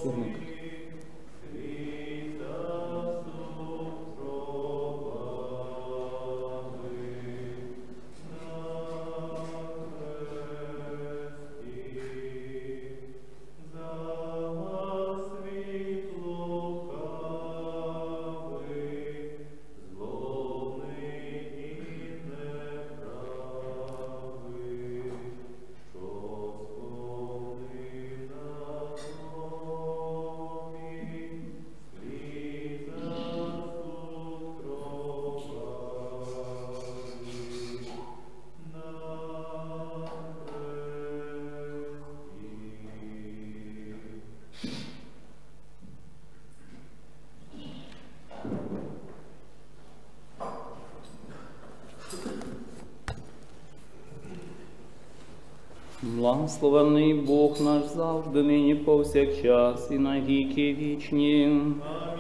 благословити. Благословений Бог наш завжди, нині повсякчас і на віки вічні. Амінь.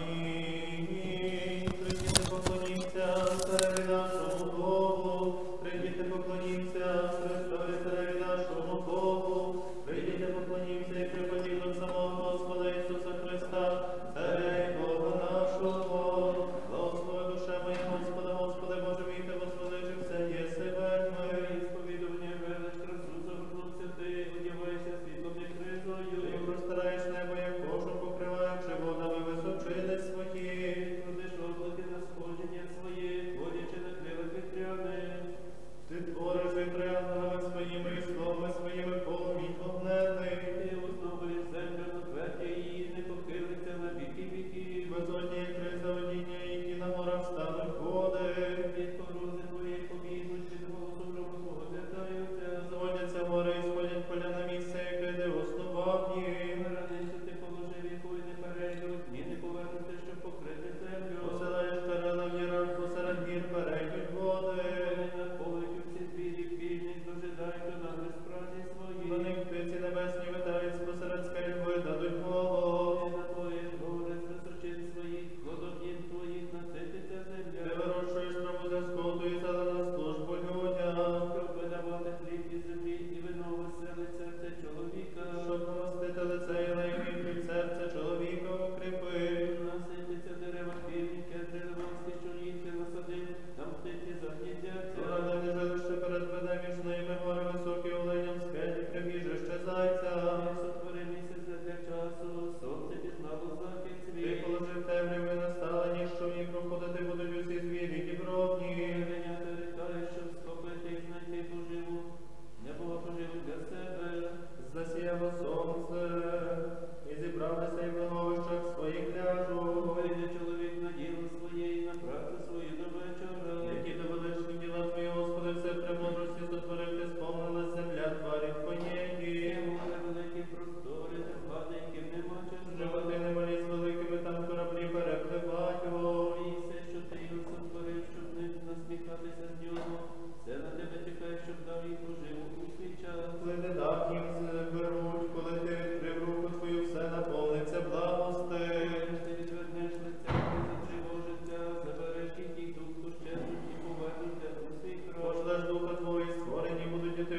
Прийдіте поклонімся цареві нашому Богу, прийдіте поклонімся Христові цареві нашому Богу, прийдіте поклонімся і приподібно самого Господа Ісуса Христа, царя і Бога нашого. Благослови душе моя Господа, Господи Боже мій, ти возвеличився, єси вельми. Сповідування велич красу завернувся ти, одівайся світлом і кризою, і простираєш небо, як кожу покриваючи водами височини свої. Родиш облаки на сходження свої, водячи на крилах вітряних. Ти твориш вітри ангелами своїми і словами своїми полумінь огненний. Ти основуєш землю на тверді її, не похилиться на віки віків. Безодні і криза одіння, які на горах стануть води. Від погрози твої побігнуть, від голосу грому оглядаються. Зводяться гори і сходять поля на місце, яке де основав їм. Раніше ти положив яку і не перейдуть, ні не повернути, щоб покрити землю. Посилаєш терена в гірах, посеред гір перейдуть води. Вони надполить усі звірі, вільність дожидають до нагляд справді свої. Вони птиці небесні витають посеред скель, видадуть голос. І на твоїх горах з височин своїх, плододів твоїх насититься земля. Ти вирощуєш траву для скоту і зелена службу людям. Щоб видавати хліб із землі і вино веселить серце чоловіка. Щоб намастити лице і найміть серце чоловіка укріпи. Насититься дерева хвільні, кедри ливанські, що їхи насадив, там птиці загніздяться. Оранені жилище перед ведем, між ними гори високі, оленям скелі, прибіжище зайця. І сотвори місяця для часу, сонце пізнало захід свій. Ти положив темряву і настала ніч, що в ній проходити будуть усі звірі дібровні. Виняти рікаєш, щоб схопити і знайти поживу. Не було поживу для себе. Засіяло сонце, і зібралися і в логовищах своїх ляжуть. Вийде чоловік на діло своє і на працю свою до вечора. Які то величні діла твої, Господи, все премудрості сотворив, ти сповнилась земля тварів твоєї. Море великі простори, де влади, яким нема часу. Животи немалі з великими, там кораблі перепливають. І все, що ти його сотворив, щоб не насміхатися з нього. Все на тебе чекає, щоб дав їй поживу у свій час. Коли не дав їм зберуть, коли ти відкрив руку твою, все наповниться благостей. Ти відвернеш лиця, ти затривожиться, забереш їх дух, то щезнуть і повернуться у свій кров. Пошлеш духа твої, створені будуть і ти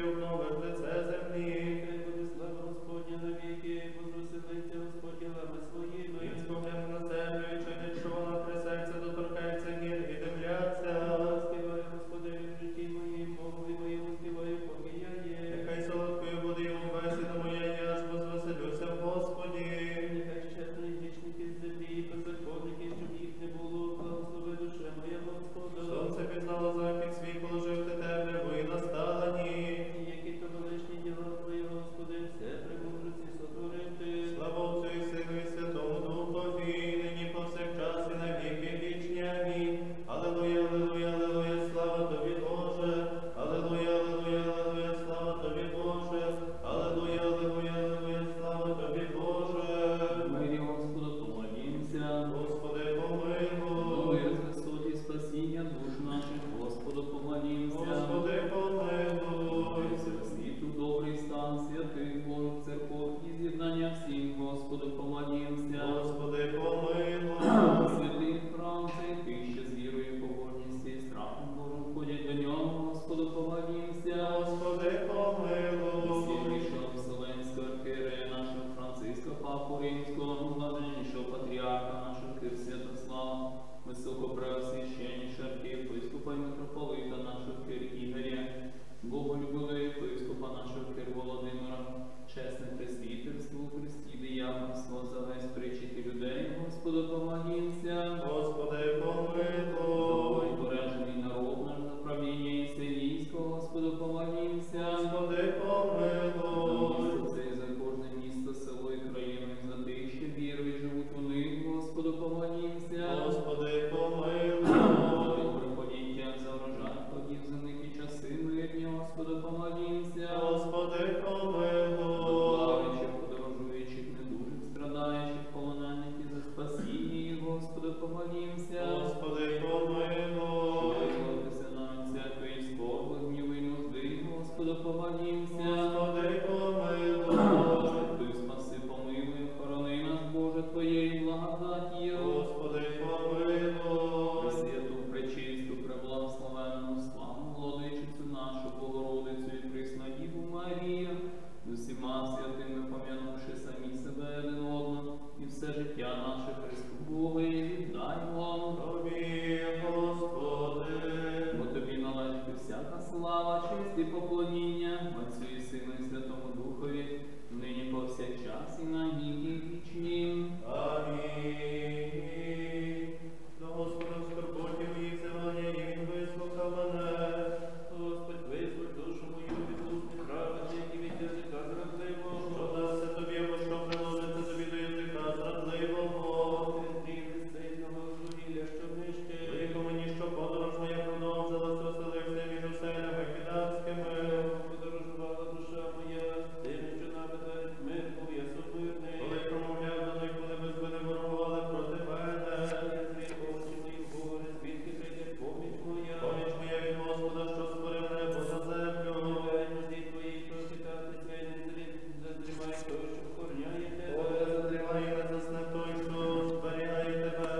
слава, честь і поклоніння Отцю і Сину і Святому Духові, нині повсякчас і на віки вічні. Амінь. До Господа в скорботі моїй взивання, і Він вислухав мене. Господь, визволь душу мою від усних праведних і від язика зрадливого. Що дасться тобі, або що приложиться тобі до язика зрадливого? Від сильного зруділля, що нижче. Велико мені, що подорож моя продовжилась, оселився між оселями киданськими. Подорожувала душа моя, тим, що напитають мир, був я сумирний. Коли промовляв до них, вони безбили ворогували проти мене. Я очі мої гори, звідки прийде поміч моя. Поміч моя від Господа, що створив небо за землю. Мудрі твої, що читати свій не затримай той, що вкорняє тебе. О, не затримай і не засне той, що зберігає тебе.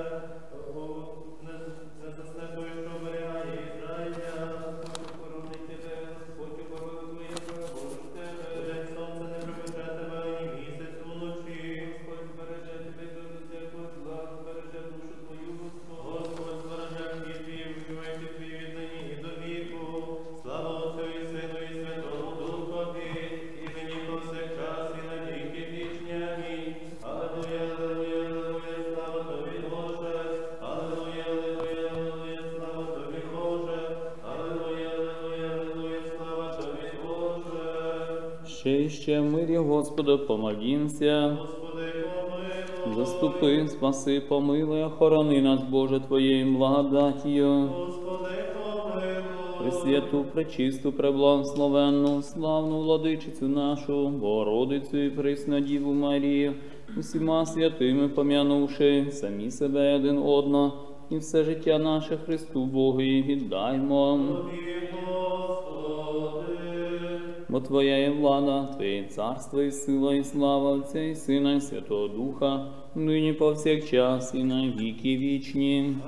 Не засне той, що оберігає Ізраїля. Господь охоронить тебе, Господь охорони твоє переборож тебе. День сонце не припече тебе, і місяць уночі. Господь збереже тебе до всякого зла, збереже душу твою, Господь. Господь збереже хід твій, вживайте твій від нині і до віку. Слава Отцю і Сину і Святому Духові, і нині повсякчас і на віки вічні. Амінь. Алелуя, алелуя, алелуя, слава тобі, Боже. Алелуя, алелуя, алелуя, слава тобі, Боже. Алелуя, алелуя, алелуя, слава тобі, Боже. Ще в мирі, Господа, помолімся. Господи, помилуй. Заступи, спаси, помилуй, охорони нас, Боже, Твоєю благодатію. Господи, помилуй. Пресвяту, пречисту, преблагословенну, славну владичицю нашу, Богородицю і пресну Діву Марію, усіма святими пом'янувши самі себе один одного, і все життя наше Христу Богу і віддаймо. Тобі, Господи. Бо Твоя є влада, Твоє царство і сила, і слава Отця і Сина, і Святого Духа, нині повсякчас і на віки вічні. Амінь.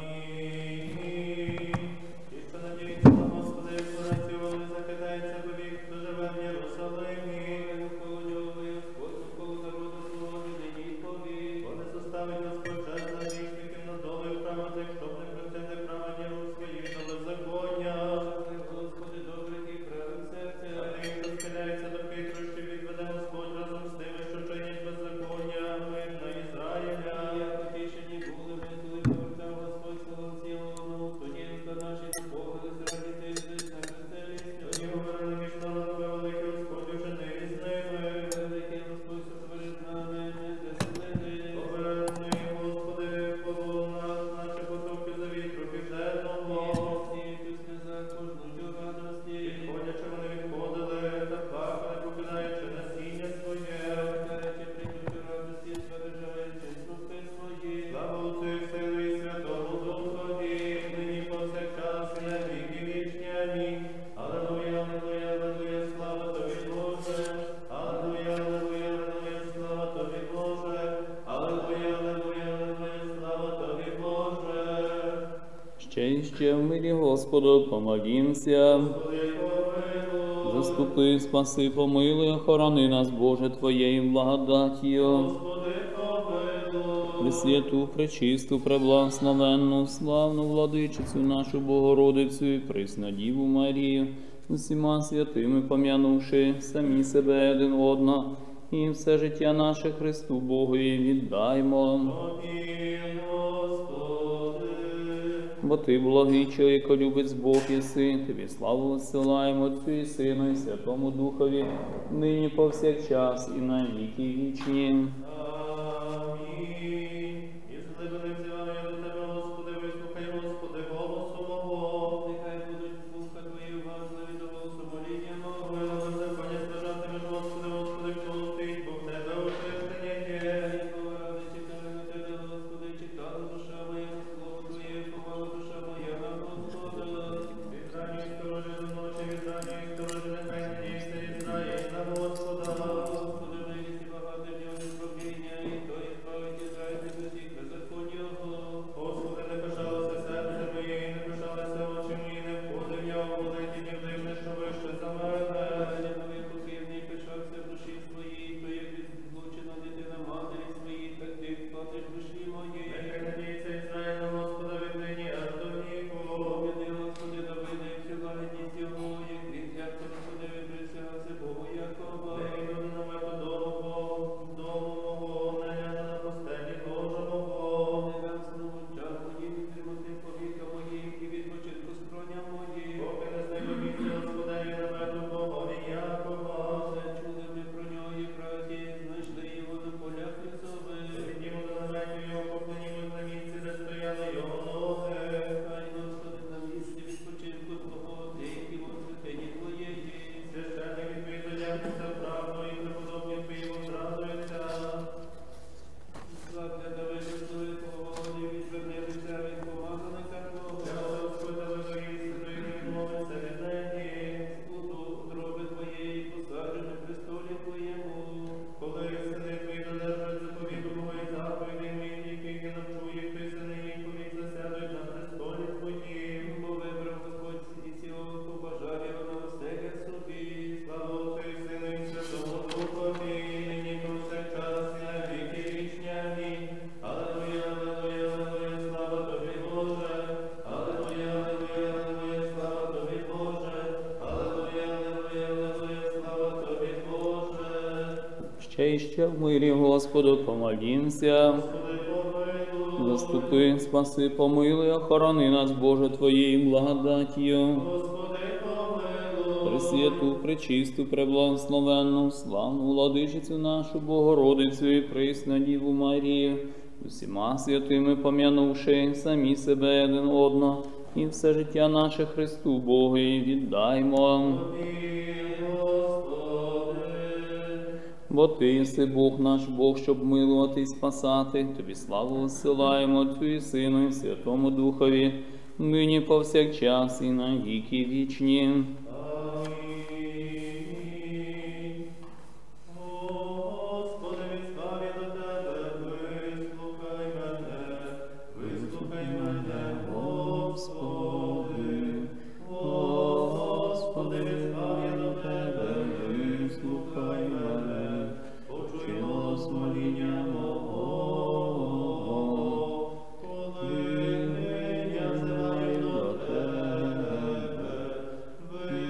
Ті, що надіються на Господа, як сонець його не закидається повік, хто живе в Єрусалимі. Навколо нього Господь, навколо народу свого нині й повік. Бо не составить Господь час за грішників над долею правити, щоб не простити праведні рук своїх до беззаконня. Господи, добрий і правим серця. А тих, що схиляється до хитрощів, відведе Господь разом з тими, що чинять беззаконня, мир на Ізраїля. Як потішені були ми, коли повертав Господь словом цілому, тоді уста наші спогади зрадіти і здесь на веселість. Тоді говорили між народами, великий Господь учинив із ними. Великий Господь сотворив з нами, не заселений. Обережний, Господи, полон нас, наші потоки за вітру південного. Сіють у сльозах кожну радості. Відходячи вони відходили, та плакали, покидаючи насіння своє. Речі прийдуть у радості, збережаючи ступи свої. Слава Отцю і Сину і Святому Духові, нині повсякчас і на віки вічні. Амінь. Алелуя, алелуя, алелуя, слава тобі, Боже. Алелуя, алелуя, алелуя, слава тобі, Боже. Алелуя, алелуя, алелуя, слава тобі, Боже. Ще в мирі, Господу, помолімся. Господи, помилуй. Заступи, спаси, помилуй, охорони нас, Боже, Твоєю благодатію. Господи, помилуй. Пресвяту, пречисту, преблагословенну, славну владичицю нашу Богородицю і пресну Діву Марію, усіма святими пом'янувши самі себе один одного, і все життя наше Христу Богу і віддаймо. Тобі, Господи. Бо Ти благий чоловіколюбець Бог єси, Тобі славу висилаємо Отцю і Сину і Святому Духові, нині повсякчас і на віки вічні. Амінь. І злибаним взиваю я до Тебе, Господи, вислухай, Господи, голосу мого. Нехай будуть вуха Твої уважливі до голосу моління мого. Моє беззаконня страждатимеш, Господи, Господи, хто стоїть, бо в Тебе очищення є. Нікого ради чекали на Тебе, Господи, чекала душа моя на слово Твоє, повала душа моя на Господа. Від ранньої сторожі до ночі, від ранньої сторожі, нехай надійся Ізраїль на Господа. Господи, милість і багато в нього не ще й ще в мирі, Господу, помолімся. Заступи, спаси, помилуй, охорони нас, Боже, Твоєю благодатію. Пресвяту, пречисту, преблагословенну, славну владичицю нашу, Богородицю і присну Діву Марію, усіма святими пом'янувши самі себе один одного, і все життя наше Христу Богові віддаймо. Бо Ти єси Бог наш, Бог, щоб милувати і спасати. Тобі славу висилаємо, Отцю і Сину, і Святому Духові, нині повсякчас і на віки вічні. Господи, відставі до Тебе, вислухай мене, Господи. Господи, відставі до Тебе, вислухай мене, почуй голос моління мого, коли я взиваю до Тебе,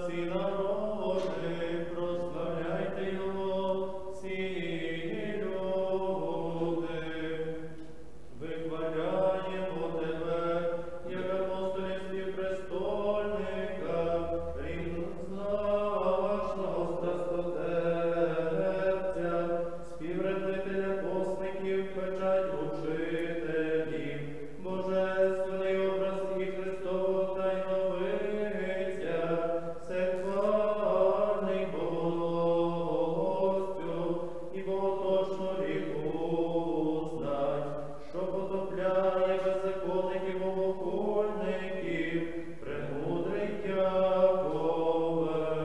всі народи, прославляйте його, всі люди. Вихваляємо тебе, як апостолів співпрестольника, рівнозначного страстотерця, співредителя постників, печать учителів, божественний образ і Христового тайновиця, всехвальний Богостю і боготочну ріку знать, що потопляє беззаконників богохульників, премудрий Якове.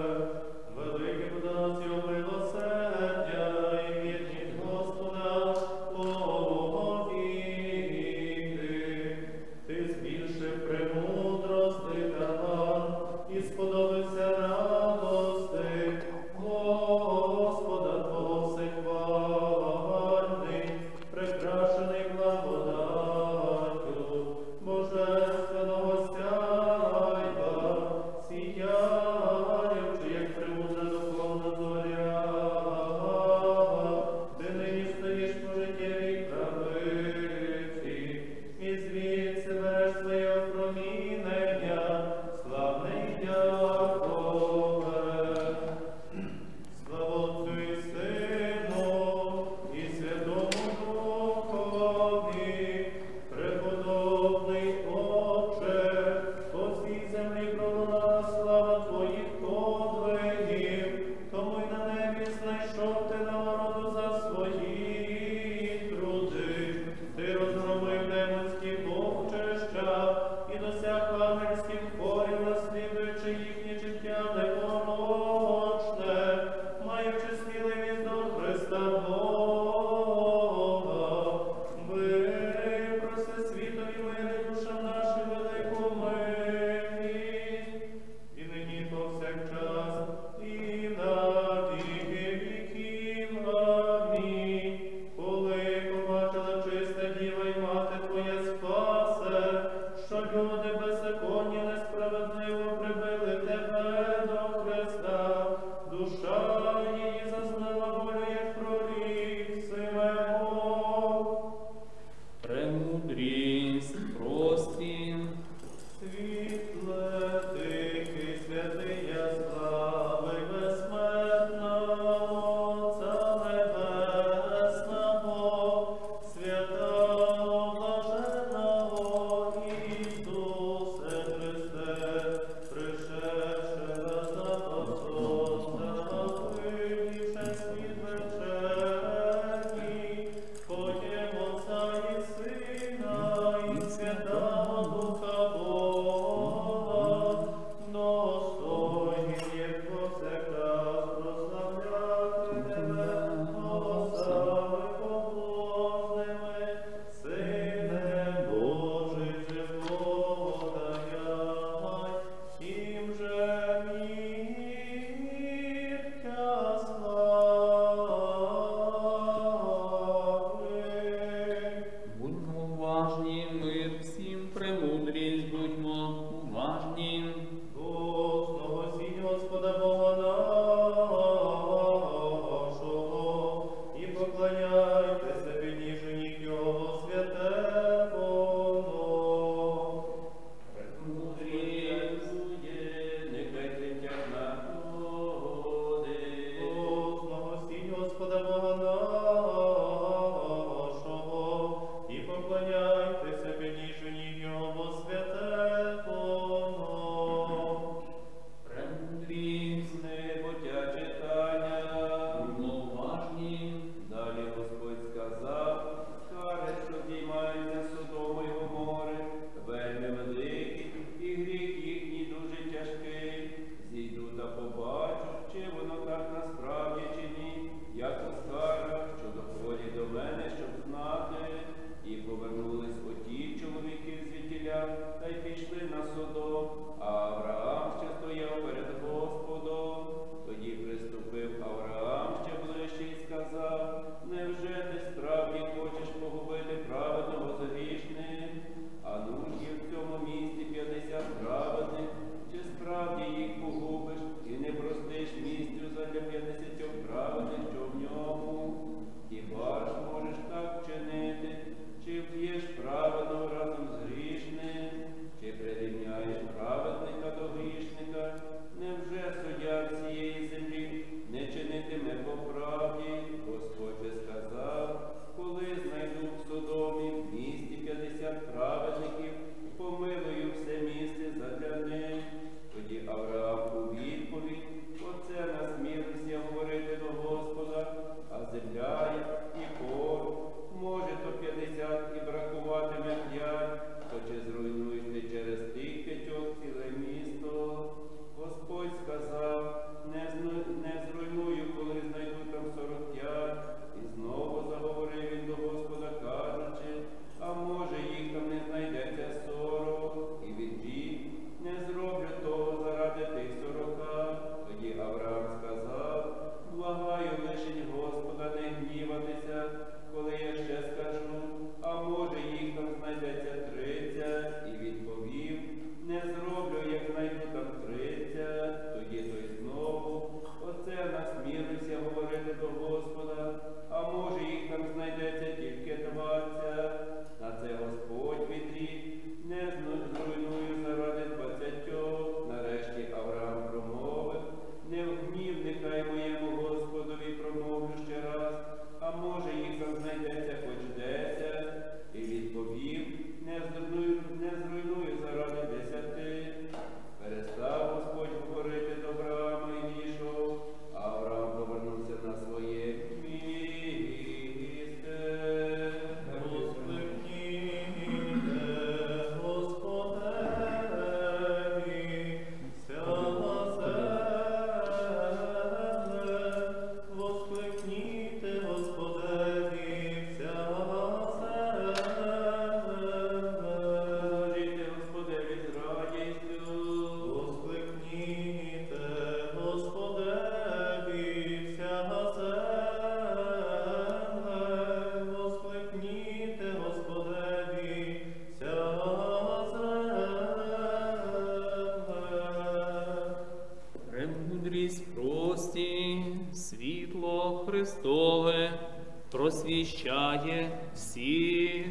єсть прості, світло Христове просвіщає всіх.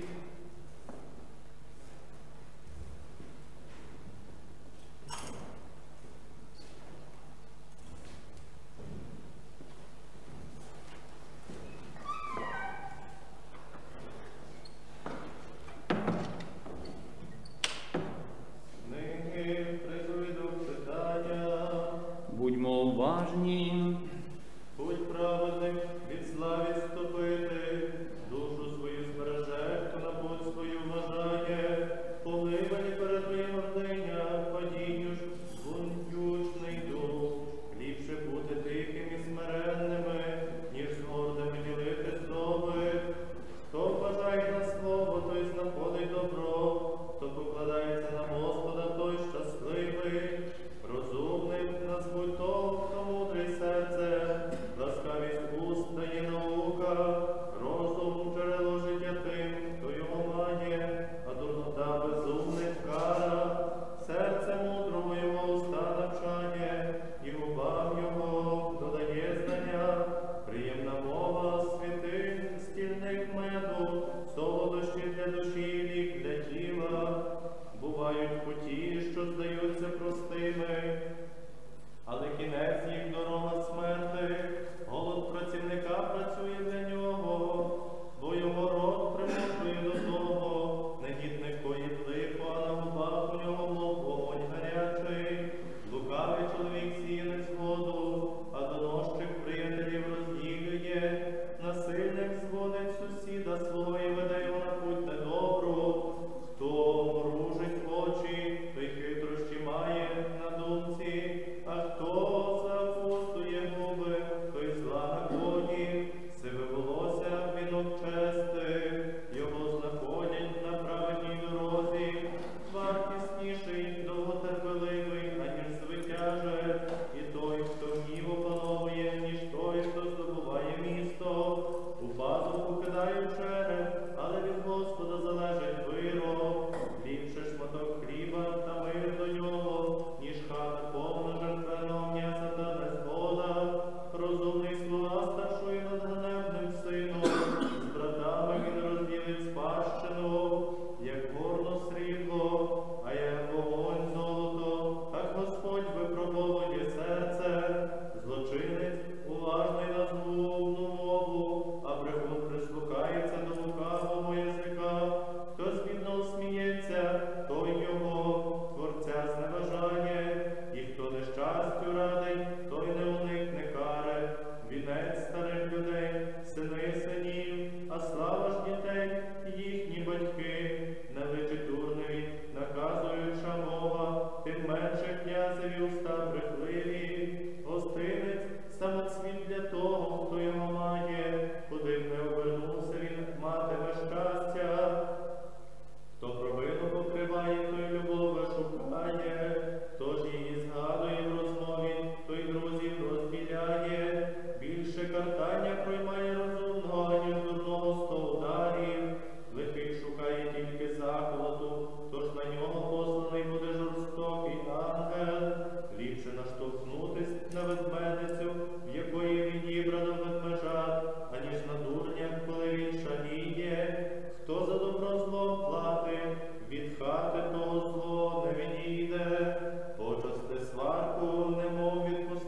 Будьмо уважні. Будь праведним, від зла відступити, душу свою збережеш, хто на путь свою вважає, погибелі перед твоїм гординя, падінню ж бунтючний дух. Ліпше бути тихим і смиренними, ніж з гордими ділити здоби. Хто вважає на слово, той знаходить добро, хто покладається на Господа, той щасливий. Розумним назвуть того, хто мудрий серце, ласкавість уст дає наука, розум джерело життя тим, хто його має, а дурнота безумних кара. Серце мудрого його уста навчає, і губам його додає знання. Приємна мова святих, стільник меду, солодощі для душі, лік для тіла. Бувають путі, що здаються простими, але кінець їх дорога смерти. Голод працівника працює для нього, бо його рот примушує до того. Негідник коїть лихо, а на губах у нього вогонь гарячий. Лукавий чоловік сіє незгоду, а доносчик приятелів розділює. Насильник зводить сусіда свого і веде його на путь недобру. Хто мружить очі, той хитрощі має на думці, а хто закусує губи, той зла на коні. Сиве волосся вінок чести, його знаходять на праведній дорозі. Вартісніший, довготерпеливий, аніж звитяже, і той, хто гнів опановує, ніж той, хто здобуває місто. У пазуху кидають череп, але від Господа залежить вирок. Ліпше шматок хліба та мир до нього, ніж хата повна жертвеного м'яса та незгода. Розумний слуга старшує над ганебним сином, з братами він розділить спадщину, як горно срібло, а як вогонь золото. Так Господь випробовує серце. Злочинець уважний на злобну мову, а брехун прислухається до лукавого язика. Хто з бідного сміється, той його Творця зневажає, і хто нещастю радить, той не уникне кари. Вінець старих людей, сини синів, а слава ж дітей, їхні батьки. Не личить дурневі, наказуюча мова, тим менше князеві уста брехливі. Гостинець самоцвіт для того, хто його має, куди б не обернувся, він матиме щастя. Хто провину покриває, той любові шукає, хто ж її згадує в розмові, той друзів розділяє. Більше картання проймає розумного, аніж дурного 100 ударів. Лихий шукає тільки заколоту, тож на нього посланий буде жорстокий ангел. Ліпше наштовхнутись на ведмедицю, в якої відібрано ведмежат, аніж на дурня, коли він шаліє. Хто за добро злом платить, від хати того зло не відійде. Почасти сварку, немов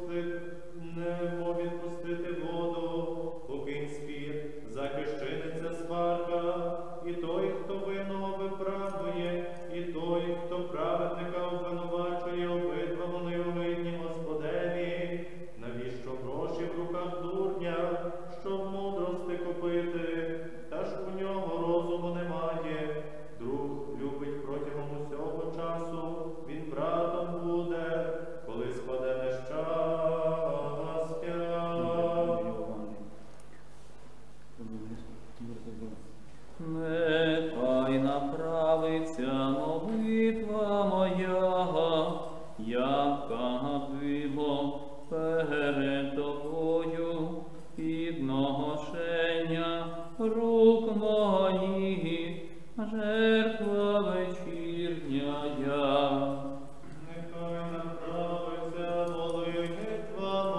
відпустити воду. Покинь спір, захищениться сварка. І той, хто винного виправдує, і той, хто праведника обвинувачує, обидва вони огидні Господеві. Навіщо гроші в руках дурня, щоб мудрости купити? Та ж у нього розуму немає. Друг любить протягом усього часу, він братом буде, коли спаде нещастя. Нехай направиться молитва моя, яка било перед тобою, під ношення рук моїх, жертва вечірня. Нехай направиться молитва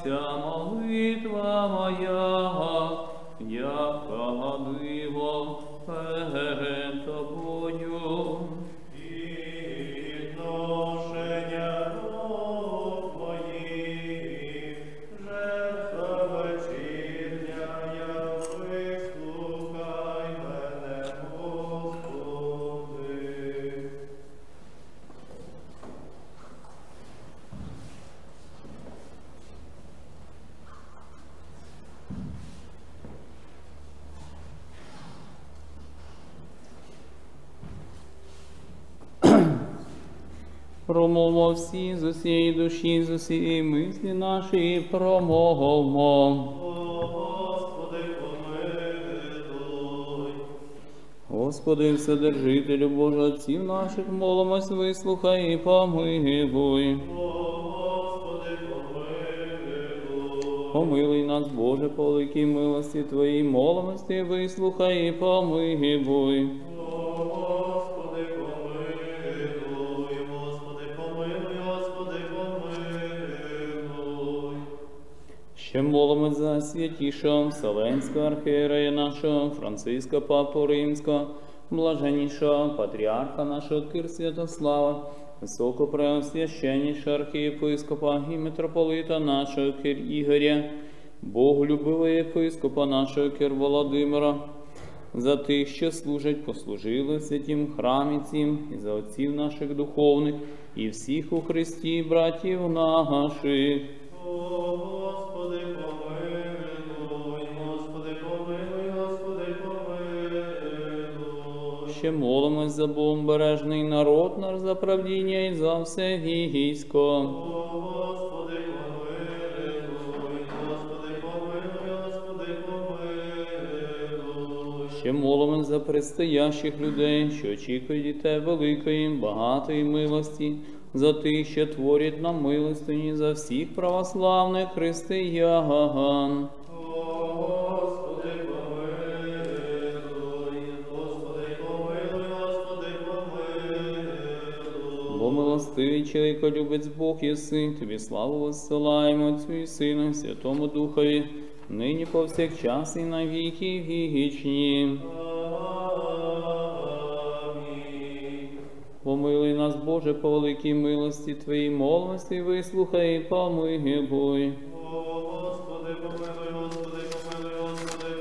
Приймається молитва моя, яка диво перед тобою. Підношення рук моїх, жертва вечірня, вислухай мене, Господи. Промовмо всі з усієї душі, з усієї мислі нашої, промовмо. Господи, помилуй. Господи, Вседержителю Боже, отців наших, молимось, вислухай і помилуй. Господи, помилуй. Помилуй нас, Боже, по великій милості Твоїй, молимості, вислухай і помилуй. Господи, помилуй. Господи, помилуй. Господи, помилуй. Ще молимось за святішого Вселенського архієрея нашого, Франциска Папу Римського, блаженнішого патріарха нашого Кир Святослава, високопреосвященнішого архієпископа і митрополита нашого Кир Ігоря, боголюбивого єпископа нашого Кир Володимира, за тих, що служать, послужили в святім храмі цім, і за отців наших духовних, і всіх у Христі, братів наших. Господи, помилуй. Господи, помилуй. Господи, помилуй. Ще молимось за Богом бережний народ наш, за правдіння і за все військо. Господи, помилуй. Господи, помилуй. Господи, помилуй. Ще молимось за предстоящих людей, що очікують від Тебе великої, багатої милості, за тих, що творять нам милостині, за всіх православних християн. Господи, помилуй. Господи, помилуй. Господи, помилуй. Бо милостивий чоловіколюбець Бог єси, Тобі славу воссилаємо, Отцю і Сину, і Святому Духові, нині повсякчас і на віки вічні. Амінь. Помилуй нас, Боже, по великій милості Твоїй, молимості, вислухай і помилуй. Господи, помилуй. Господи, помилуй. Господи,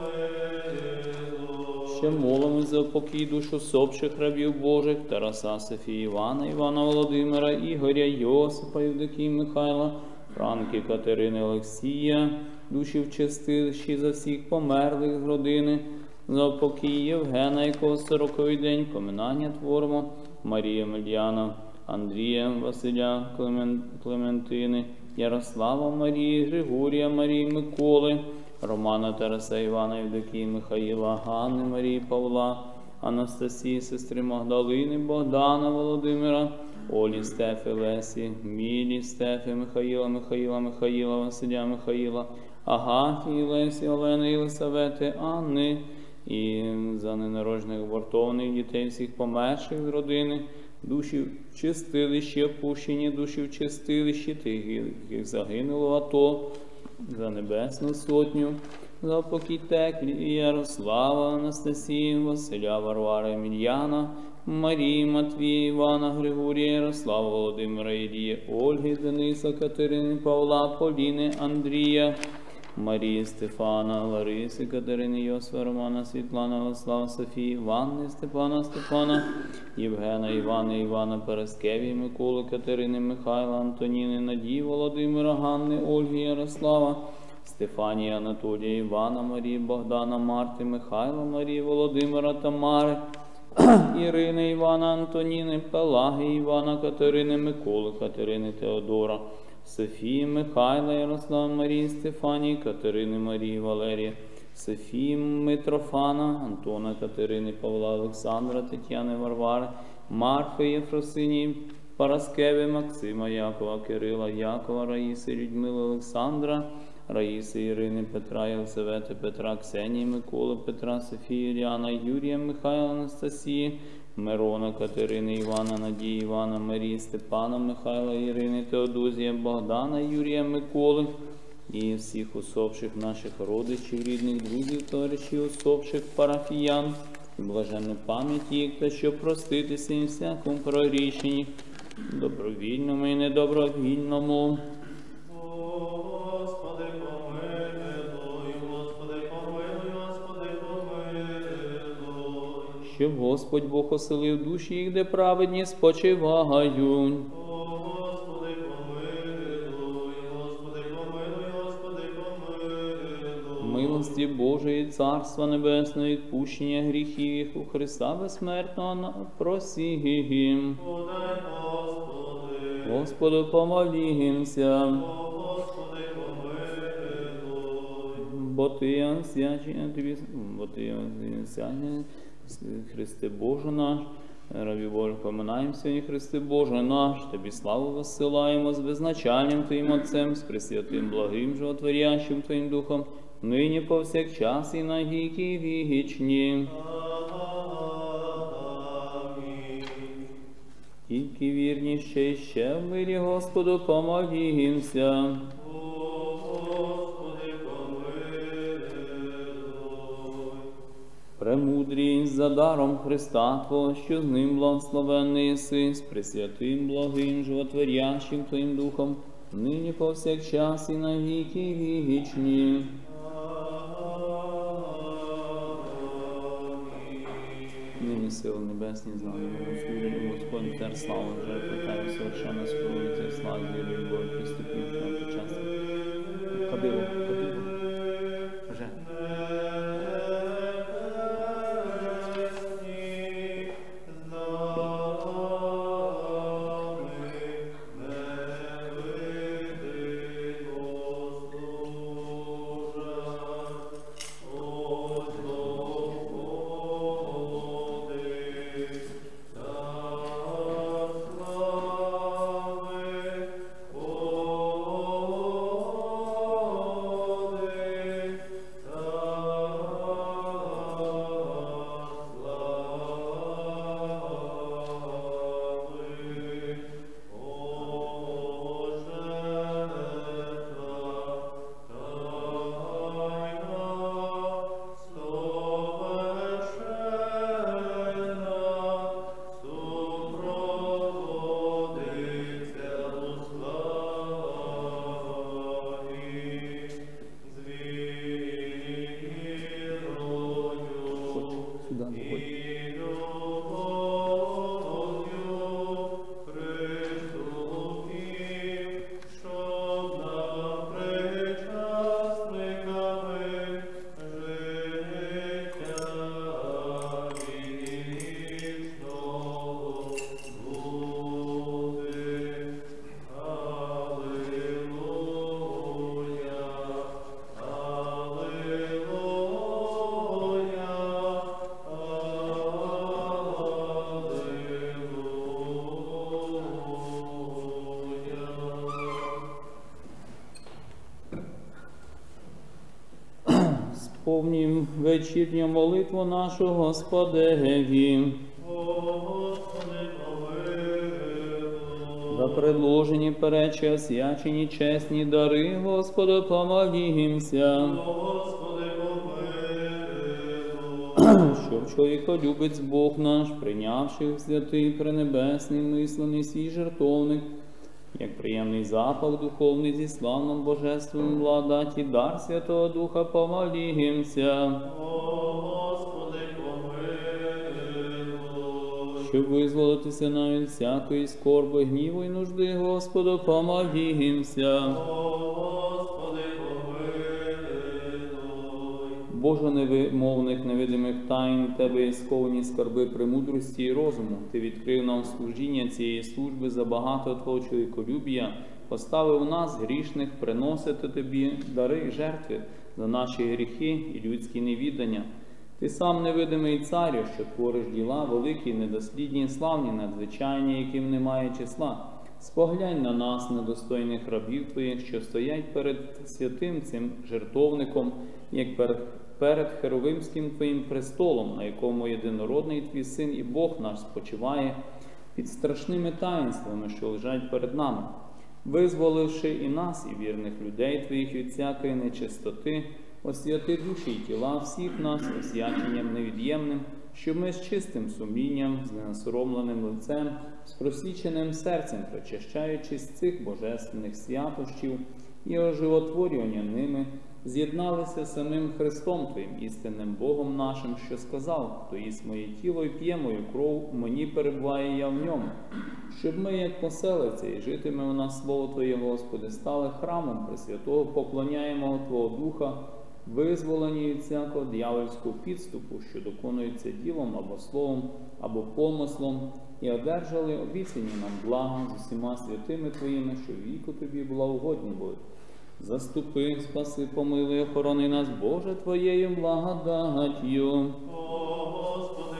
помилуй. Ще молимось за покій душ усопших рабів Божих, Тараса, Софії, Івана, Івана Володимира, Ігоря, Йосипа, Євдокії, Михайла, Франки, Катерини, Олексія, душі в чистилищі за всіх померлих з родини, за покій Євгена, якого 40-й день поминання творимо, Марія Мельяна, Андрія, Василя, Клементини, Ярослава Марії, Григорія Марії, Миколи, Романа, Тараса, Івана, Євдокії, Михаїла, Ганни, Марії, Павла, Анастасії, сестри Магдалини, Богдана, Володимира, Олі, Стефи, Лесі, Мілі, Стефи, Михаїла, Василя, Михаїла, Агафії, Лесі, Олени, Єлисавети, Анни, і за ненароджених вартовних дітей всіх померших з родини, душі в чистилищі опущені, душі в чистилищі тих, яких загинуло в АТО, за Небесну Сотню, за покій Теклі і Ярослава, Анастасії, Василя, Варвара, Емільяна, Марії, Матвія, Івана, Григорія, Ярослава, Володимира, Ілії, Ольги, Дениса, Катерини, Павла, Поліни, Андрія, Марії, Стефана, Лариси, Катерини, Йосифа, Романа, Світлана, Васлава, Софії, Іванни, Степана, Євгена, Івана, Параскевії, Миколи, Катерини, Михайла, Антоніни, Надії, Володимира, Ганни, Ольги, Ярослава, Стефанії, Анатолія, Івана, Марії, Богдана, Марти, Михайла, Марії, Володимира, Тамари, Ірини, Івана, Антоніни, Пелаги, Івана, Катерини, Миколи, Катерини, Теодора, Софії, Михайла, Ярослава, Марії, Стефанії, Катерини, Марії, Валерія, Софії, Митрофана, Антона, Катерини, Павла, Олександра, Тетяни, Варвари, Марфи, Єфросинії, Параскеви, Максима, Якова, Кирила, Якова, Раїси, Людмили, Олександра, Раїси, Ірини, Петра, Єлисавети, Петра, Ксенії, Миколи, Петра, Софії, Іріана, Юрія, Михайла, Анастасії, Мирона, Катерини, Івана, Надії, Івана, Марії, Степана, Михайла, Ірини, Теодозія, Богдана, Юрія, Миколи і всіх усопших наших родичів, рідних, друзів, товаришів, усопших парафіян, і блаженну пам'ять їх, та щоб проститися їм всякому прогрішенні, добровільному і недобровільному. Господи, помилуй, Господи, помилуй, Господи, помилуй. Щоб Господь Бог оселив душі їх, де праведні спочивають. Господи, помилуй, Господи, помилуй, Господи, помилуй. Милості Божої, Царства Небесного, відпущення гріхів їх у Христа безсмертного просім. Подай, Господи, Господу помолімся. Господи, помилуй. Бо Ти освячення Тобі, Христе Боже наш, рабі Божий, поминаємо сьогодні, Христе Боже наш, Тобі славу висилаємо з безначальним Твоїм Отцем, з пресвятим, благим, животворящим Твоїм Духом, нині повсякчас і на віки вічні. Амінь. Тільки вірні ще в мирі Господу помолімся. Господи, помилуй. Премудрій за даром Христа Твого, що з ним благословенний єси, з пресвятим, благим, животворящим Твоїм Духом, нині повсякчас і на віки вічні. Нині сили небесні з нами, Господи, Господь, Цар слави, вже питаю совершенно спровіться, слави, вірі, любові, приступів, що нам почасти. Кадило. Вже. Сюди виходь. Сповнім вечірню молитву нашу Господеві. Господи, помилуй. За предложені перечі, освячені чесні дари, Господу помолімся. Господи, помилуй. Щоб чоловіколюбець Бог наш, прийнявши в святий пренебесний мислений свій жертовник, як приємний запах духовний зі славним божеством благодаті, дар Святого Духа помолімся. Господи, помилуй. Щоб визволитися нам від всякої скорби, гніву і нужди, Господу помолімся. Господи, помилуй. Боже невимовних невидимих тайн, Тебе і сховані скарби премудрості і розуму. Ти відкрив нам служіння цієї служби за багато Твого чоловіколюбія, поставив нас, грішних, приносити Тобі дари і жертви за наші гріхи і людські невідання. Ти сам невидимий царю, що твориш діла великі, недослідні, славні, надзвичайні, яким немає числа. Споглянь на нас, недостойних рабів Твоїх, що стоять перед святим цим жертовником, як перед Херовимським Твоїм престолом, на якому єдинородний Твій Син і Бог наш спочиває, під страшними таїнствами, що лежать перед нами, визволивши і нас, і вірних людей Твоїх від всякої нечистоти, освяти душі й тіла всіх нас освяченням невід'ємним, щоб ми з чистим сумлінням, з ненасоромленим лицем, з просвіченим серцем, причащаючись цих божественних святощів і оживотворювання ними, з'єдналися з самим Христом Твоїм, істинним Богом нашим, що сказав: «То їсть моє тіло і п'є мою кров, у мені перебуває я в ньому». Щоб ми, як поселиться, і житиме у нас Слово Твоє, Господи, стали храмом Пресвятого, поклоняємо Твого Духа, визволені від всякого д'явольського підступу, що доконується ділом або словом, або помислом, і одержали обіцяні нам блага з усіма святими Твоїми, що віку Тобі була угодні були. Заступи, спаси, помилуй, охорони нас, Боже, Твоєю благодаттю. Господи,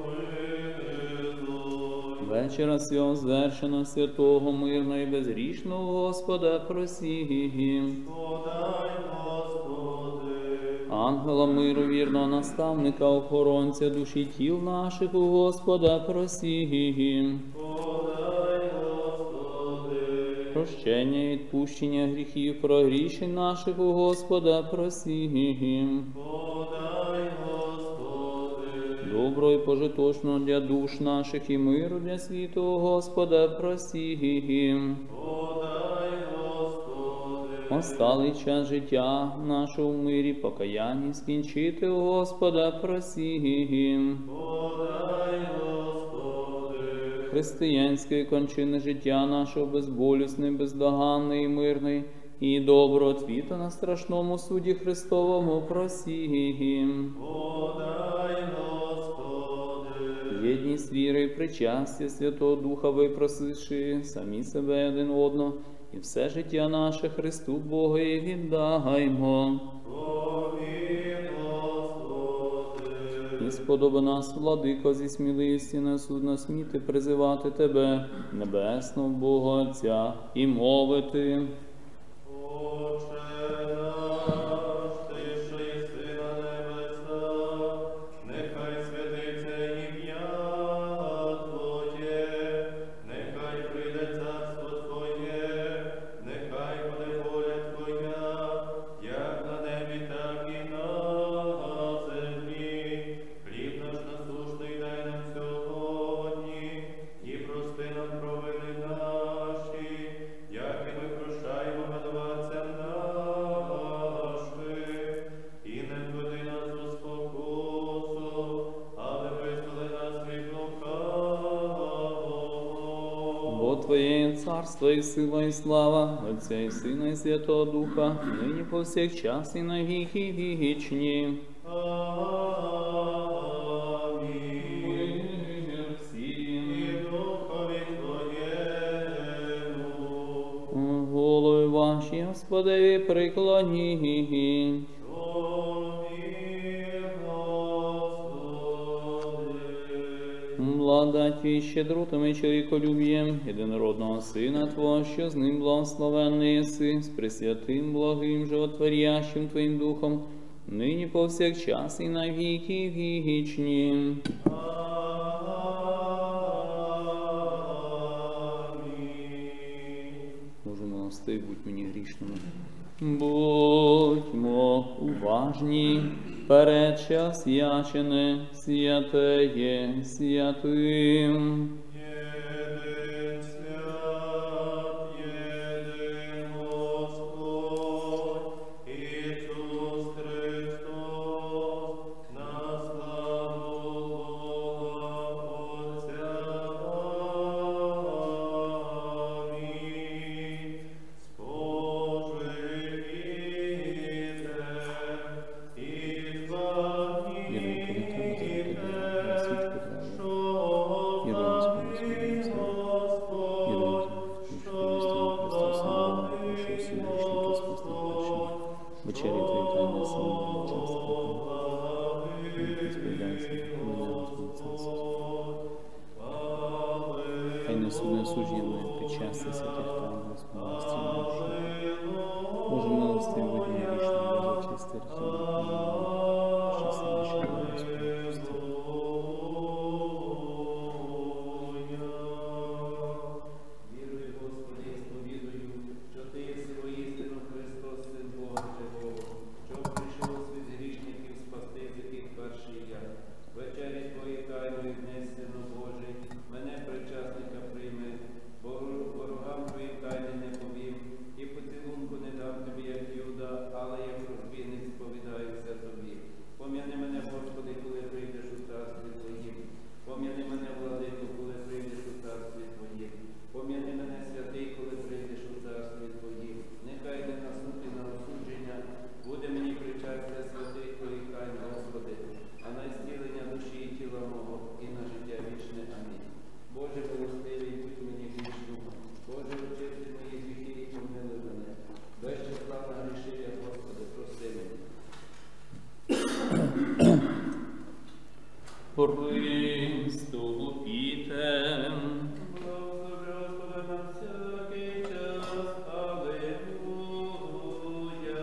помилуй. Вечора свього звершено, святого, мирного і безгрішного Господа просім. Подай, Господи. Ангела миру, вірного наставника, охоронця душі тіл наших, у Господа просім. Подай, Господи. Прощення і відпущення гріхів, прогрішень наших, у Господа просім. Подай, Господи. Добро і пожиточного для душ наших і миру для світу, у Господа просім. Подай, Господи. Осталий час життя нашого в мирі, покаянні скінчити, у Господа просім. Подай, Господи. Християнської кончини життя нашого безболісний, бездоганний і мирний, і доброго цвіта на страшному суді Христовому просім. Подай, Господи. Єдність віри і причастя Святого Духа випросивши самі себе один одного, і все життя наше Христу Богові віддаймо. Помилуй, Господи. І сподоби нас, владико, зі сміливості на суд насміти призивати Тебе, небесного Бога Отця, і мовити: Отче наш, Ти, що єси на небесах, нехай святиться ім'я Твоє, нехай прийде царство Твоє, нехай буде воля Твоя, як на небі, так і на землі. Хліб наш насущний дай нам сьогодні, і прости нам провини наші, як і ми прощаємо винуватцям нашим, і не введи нас у спокусу, але визволи нас від лукавого. Бо Твоє є царство і сила, і слава, Отця і Сина, і Святого Духа, нині повсякчас і на віки вічні. Амінь. Мир всім. І Духові Твоєму. Голови ваші, Господеві, приклоніть. Благодать і щедротами чоловіколюб'єм єдинородного Сина Твого, що з ним благословенний єси, з пресвятим, благим, животворящим Твоїм Духом, нині повсякчас і на віки вічні. Боже милостивий, будь мені грішними. Будьмо уважні, перед час ячене, святеє святим. Єдин свят, єдин Господь, Ісус Христос, на славу Бога Отця. Амінь. Споживіте і збагніте, що Вечері Твої тайне сили, часто Хай не судне судження причастя святих тайн, Господи, Боже милостивий, будь мені грішним, Боже, чисти рахунок. Вірую, Господи, і сповідую, що Ти єси воістину Христос, Син Бога Живого, що прийшов у світ грішників спасти, з яких перший я. Вечері Твої тайної днес, Сину Божий, мене причасника прийми, ворогам Твоїм тайни не повім, і поцілунку не дам Тобі, як Юда, але як розбійник сповідаюся Тобі. Пом'яни мене, Господи, коли прийдеш у царстві Твоїм. Пом'яни мене, Владико, коли прийдеш у царстві Твоїм. Пом'яни мене, святий, коли прийдеш у царстві Твоїм. Нехай не на суд і на осудження буде мені причастя святих Твоїх тайн, Господи, а на зцілення душі і тіла мого, і на життя вічне. Амінь. Боже милостивий, будь мені грішному. Боже, очисти мої гріхи і помили мене. Без числа нагрішив я, Господи, прости мене. Приступіте. Благослови Господа на всякий час. Алілуя.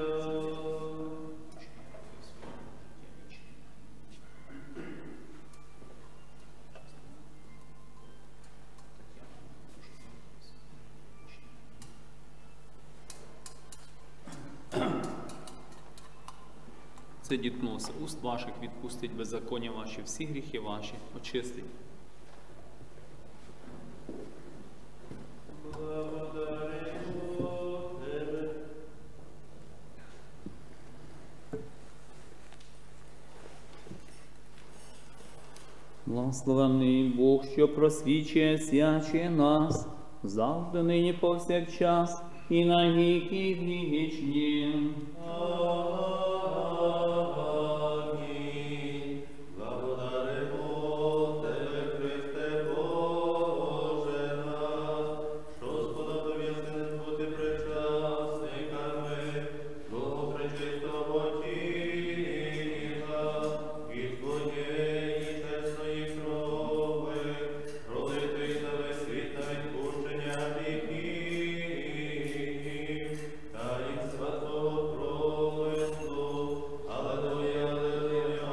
Це діткнувся уст ваших, відпустить беззаконня ваші, всі гріхи ваші, очистить. Благодаримо Тебе. Благословенний Бог, що просвічує, свячує нас, завжди, нині, повсякчас, і на віки вічні. Амінь. Благодаримо Тебе, Христе Боже наш, що сподобав єси бути причасниками Твого пречистого тіла і Твоєї чесної крови, пролитої за весь світ на відпущення гріхів, таїнства Твого промислу. Алелуя, алелуя,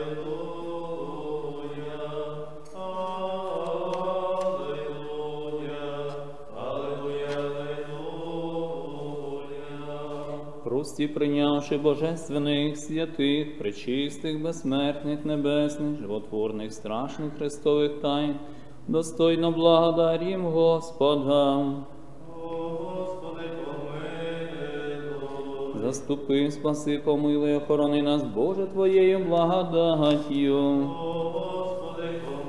алелуя, алелуя, алелуя. Прості, прийнявши божественних, святих, пречистих, безсмертних, небесних, животворних, страшних Христових тайн, достойно благодарім Господа. Господи, помилуй. Заступи, спаси, помилуй, охорони нас, Боже, Твоєю благодаттю. Господи,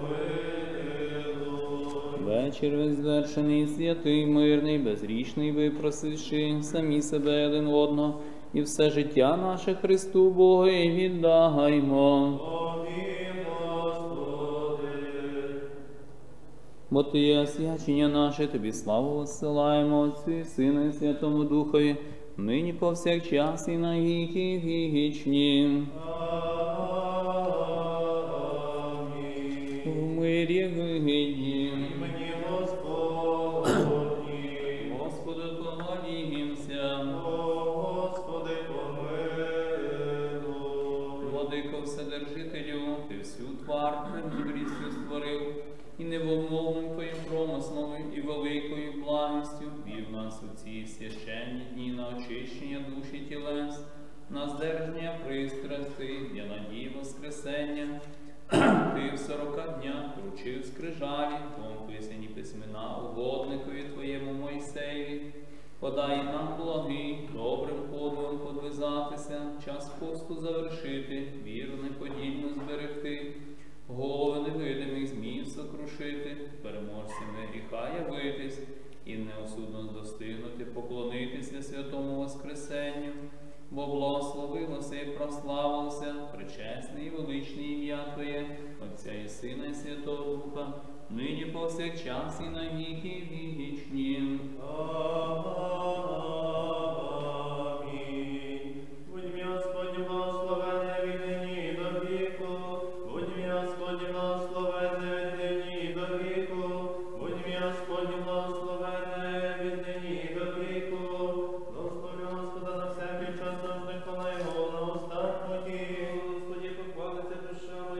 помилуй. Вечір весь звершений, святий, мирний, безгрішний, випросивши самі себе один одного, і все життя наше Христу Богові віддагаймо. Помилуй, Господи. Бо Ти є освячення наше, Тобі славу воссилаємо, Отцю і Сину і Святому Духові, нині повсякчас і на віки вічні. Амінь. В мирі вигідні. Імені Господні. Господу помолімся. Господи, помилуй. Владико Вседержителю, Ти всю твар мудрістю створив, і невомовним Твоїм промислом і великою благістю вів нас у ці священні дні на очищення душі тілес, на здержання пристрастей, для надії Воскресення. Ти в 40 днях вручив скрижалі, Твоєму писані письмена угодникові Твоєму Мойсеєві. Подай нам благий, добрим подвигом подвизатися, час посту завершити, віру неподільну зберегти, голови невидимих змів сокрушити, переможцями гріха явитись, і неосудно достигнути, поклонитися святому Воскресенню, бо благословилося і прославилося пречесне і величне ім'я Твоє, Отця і Сина і Святого Духа, нині повсякчас і на віки вічні. Амінь. Будь мій Господь благословений від нині до віку. Будь мій Господь благословений від нині до віку. Будь мій Господь благословений від нині до віку. Благословлю Господа на всякий час, завжди хвала Його на устах моїх. Господи, похвалиться душа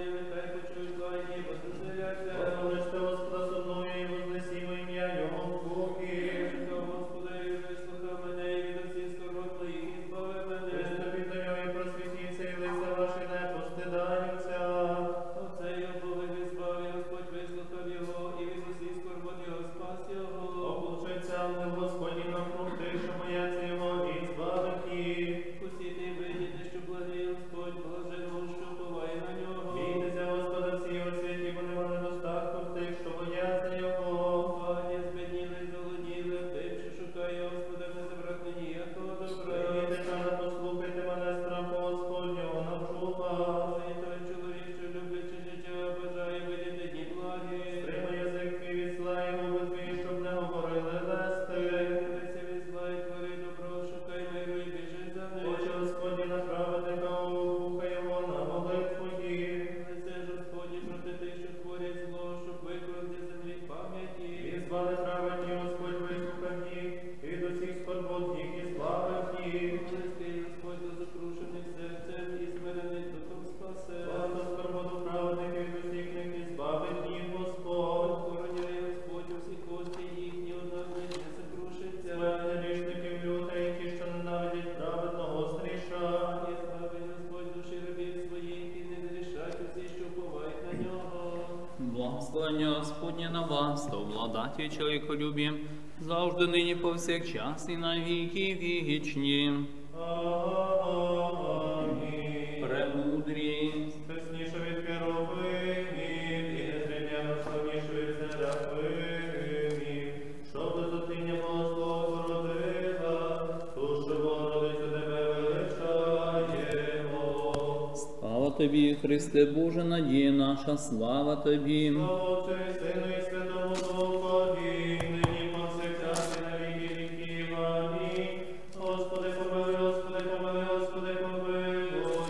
благодаттю і чоловіколюбієм, завжди нині повсякчас і на віки вічні. Премудрість. Песніше від херовимів, і незрівняно славніше від серафимів, щоб до затиння Богослова породила, ту, що Богородицю тебе величаємо. Слава тобі, Христе Боже, надія наша, слава тобі. Слава Отцю і Сину і Святому Духові, нині повсякчас і на віки віків. Амінь. Господи, помилуй, Господи, помилуй, Господи, помилуй.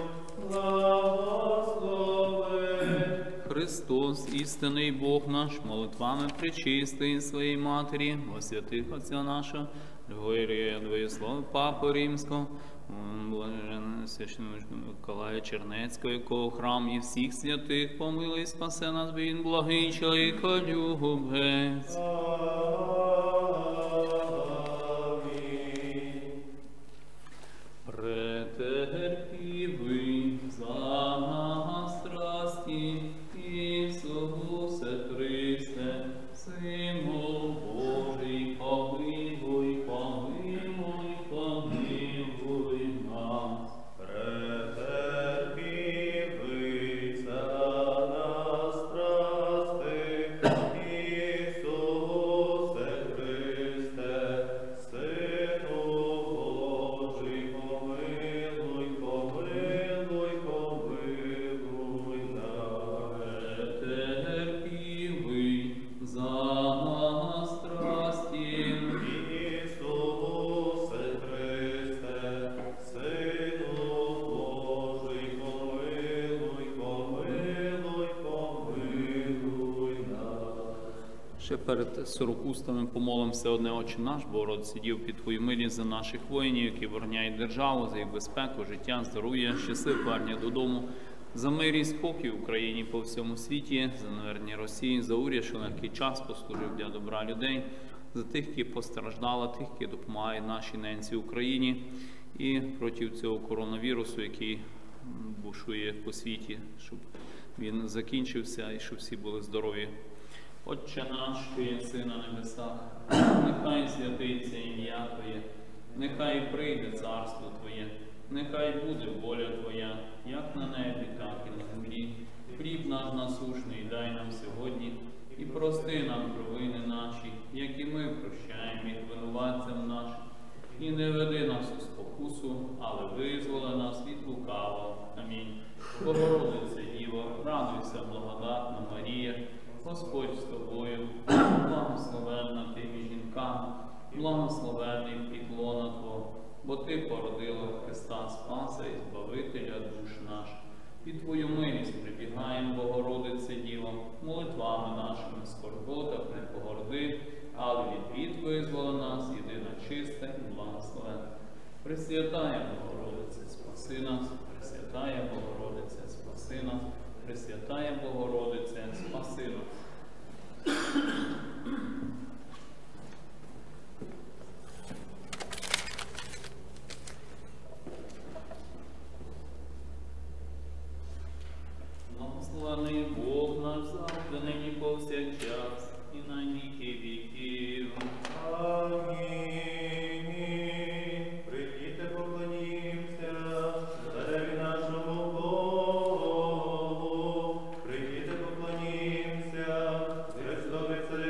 Благослови. Христос, істинний Бог наш, молитвами пречистий своєї Матері, освятих Отця нашого, Григорія Двоєслава, Папу Римського, блаженного священномученика Миколая Чернецького, якого храм і всіх святих, помилуй, і спасе нас, бо він благий чоловіколюбець. Амінь. Претерпівий за нас страсті, Ісусе Христе, Сину Божий, помилуй, помилуй, помилуй нас. Претерпівий за нас страсти, Ісусе Христе, Сину Божий, помилуй, помилуй, помилуй нас. Претерпівий за нас страсті, Ісусе Христе, Сину Божий, помилуй, помилуй, помилуй нас. Ще перед сорокустами помолимося одне Отче наш, Богородице Діво, під Твою милість за наших воїнів, які обороняють державу, за їх безпеку, життя, здоров'я, щасливе повернення додому, за мир і спокій в Україні по всьому світі, за навернення Росії, за уряд, що на який час послужив для добра людей, за тих, які постраждали, тих, які допомагають нашій ненці Україні, і проти цього коронавірусу, який бушує по світі, щоб він закінчився і щоб всі були здорові. Отче наш, що єси на небесах, нехай святиться ім'я Твоє, нехай прийде царство Твоє, нехай буде воля Твоя, як на небі, так і на землі. Хліб наш насущний дай нам сьогодні, і прости нам провини наші, як і ми прощаємо їх винуватцям нашим. І не веди нас у спокусу, але визволи нас від лукавого. Амінь. Богородице Діво, радуйся, благодатна Марія, Господь з тобою, благословенна ти між жінками, благословенний підлона Твого, бо Ти породила Христа Спаса і Збавителя душ наших. Під Твою милість прибігаємо, Богородице Діво, молитвами нашими скорботах не погорди, але від бід визволи нас, єдина чиста і благословенна. Пресвятая Богородице, спаси нас, Пресвятая Богородице, спаси нас, Пресвятая Богородице, спаси нас. Благословений Бог наш завжди, нині повсякчас і на віки віків. Амінь. Прийдіте, поклонімся цареві нашому Богу. Прийдіте, поклонімся Христові цареві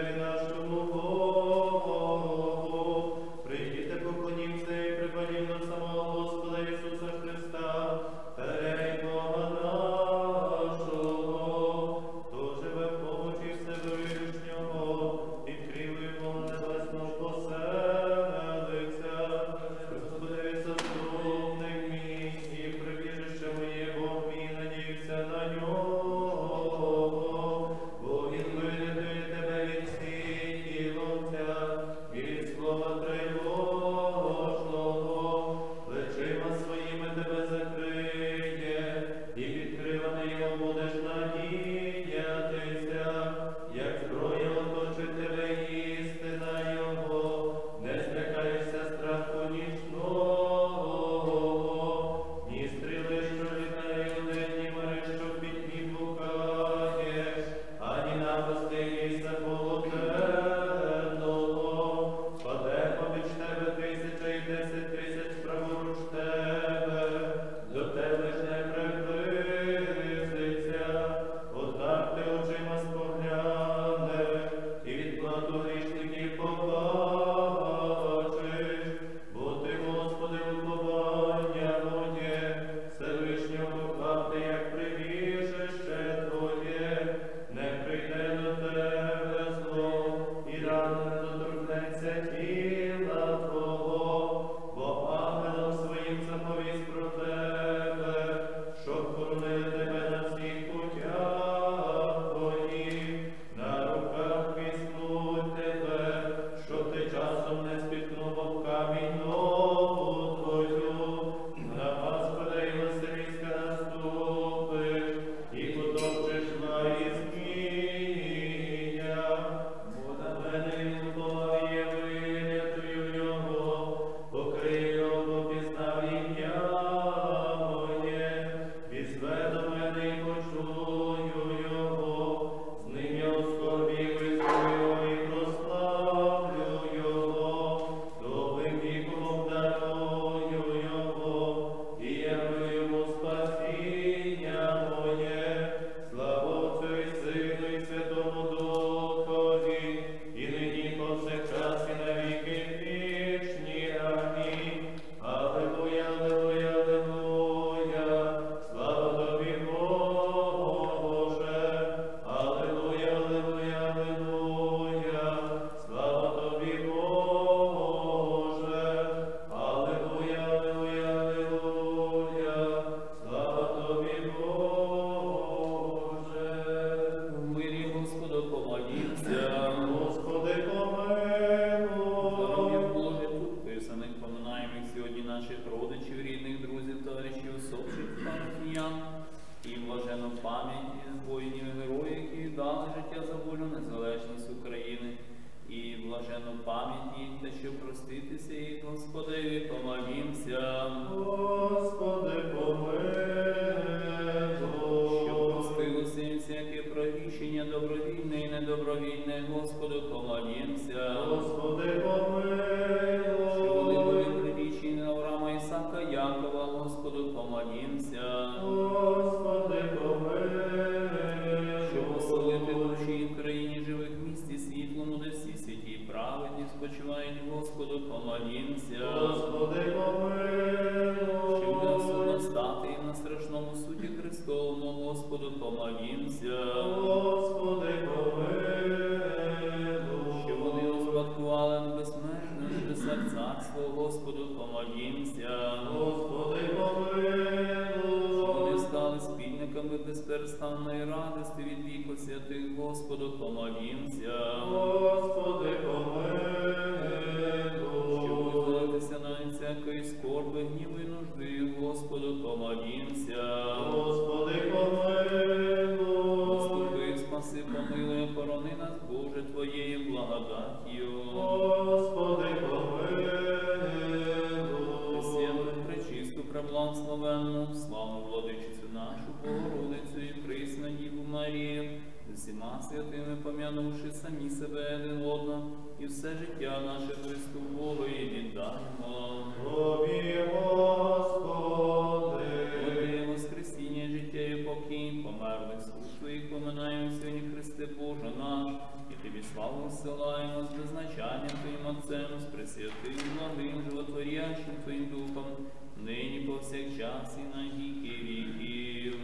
помолімся. Господи, помилуй. Що вони успадкували безсмертне небесах царство, Господу, помолімся. Господи, помилуй. Що вони стали спільниками безперестанної радости від віку святих, Господу, помолімся. Господи, помилуй. Що визволитися навіть всякої скорби, гніву і нужди, Господу, помолімся. Господи, помилуй. Заступи, спаси, помилуй, охорони нас, Боже, Твоєю благодаттю. Господи, помилуй. Пресвяту, пречисту, преблагословенну, славну владичицю нашу, Богородицю і присну Діву Марію, з усіма святими пом'янувши самі себе один одного, і все життя наше Христу Богу і віддаємо. Тобі, Господи. Твоє воскресіння, життя і покій, померлих слуг Твоїх поминаємо сьогодні, Христе Боже наш, і Тобі славу всилаємо з беззначанням Твоїм Отцем, з пресвятим, благим, животворящим Твоїм Духом, нині повсякчас і на віки віків.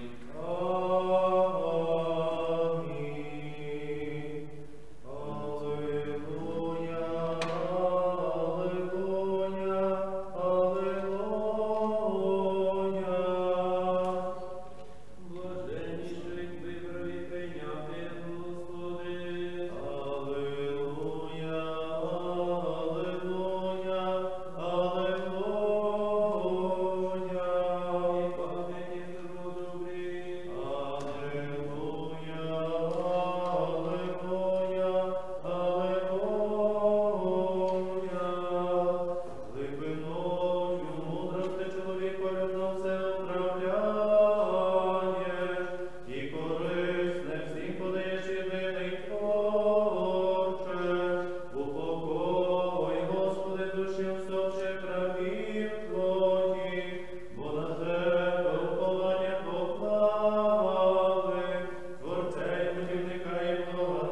Амінь. Алілуя, алілуя, алілуя. Блаженніший вибрав і прийняти, Господи. Алілуя, алілуя, алілуя. І пам'яті зру добрі. Алілуя, алілуя, алілуя. Глибиною мудрости чоловіколюбно все управляєш, і корисне всім подаєш єдиний Творче. Упокой, Господи, душі всопших рабів Твоїх, бо на Тебе уповання поклали, Творця і будівника і Бога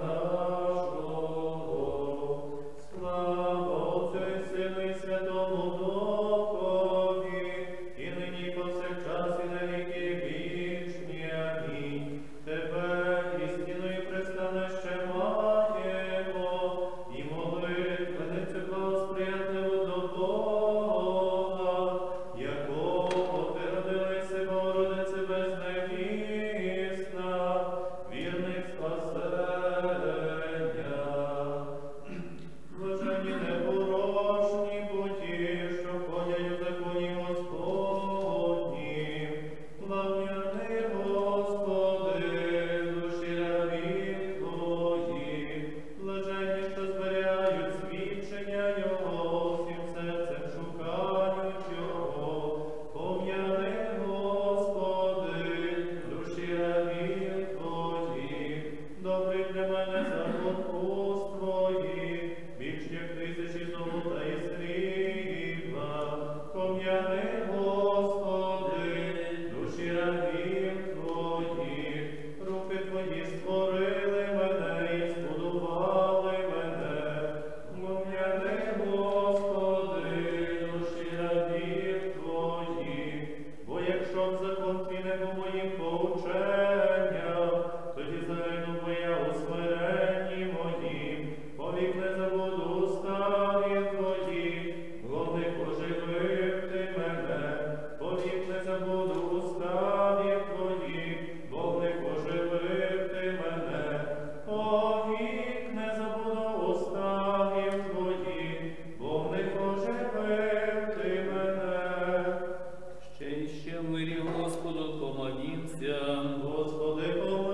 нашого. Слава Отцю і Сину і Святому Духові, і нині і повсякчас і на віки вічні. Амінь. Тебе істиною пристанище маємо, і молитвеницю благосприятливу до Бога, якого ти родилася, Богородице безневісна, вірних спасення. Блаженні непорочні путі, що ходять у законі Господнім. Славляни, Господи, душі рабів Твоїх. Блаженні, що зберігають свідчення Його, всім серцем шукають Його. Пом'яни, Господи, душі рабів Твоїх. Добрий для мене закон уст Твоїх, більш як тисячі золота і срібла. Пом'яни, Господи, душі рабів Твоїх. Руки Твої створили мене і збудували мене. Пом'яни, Господи, душі рабів Твоїх. Бо якщо б закон Твій не був моїм поученням, тоді загину бо я у смиренні моїм, повік не забуду уставів Твоїх, головних оживив Ти мене, повік не забуду уставів Твоїх, головних оживив Ти мене, повік не забуду уставів Твоїх, головних оживив Ти мене. Ще і ще в мирі, Господу, помолімся. Господи, помилуй.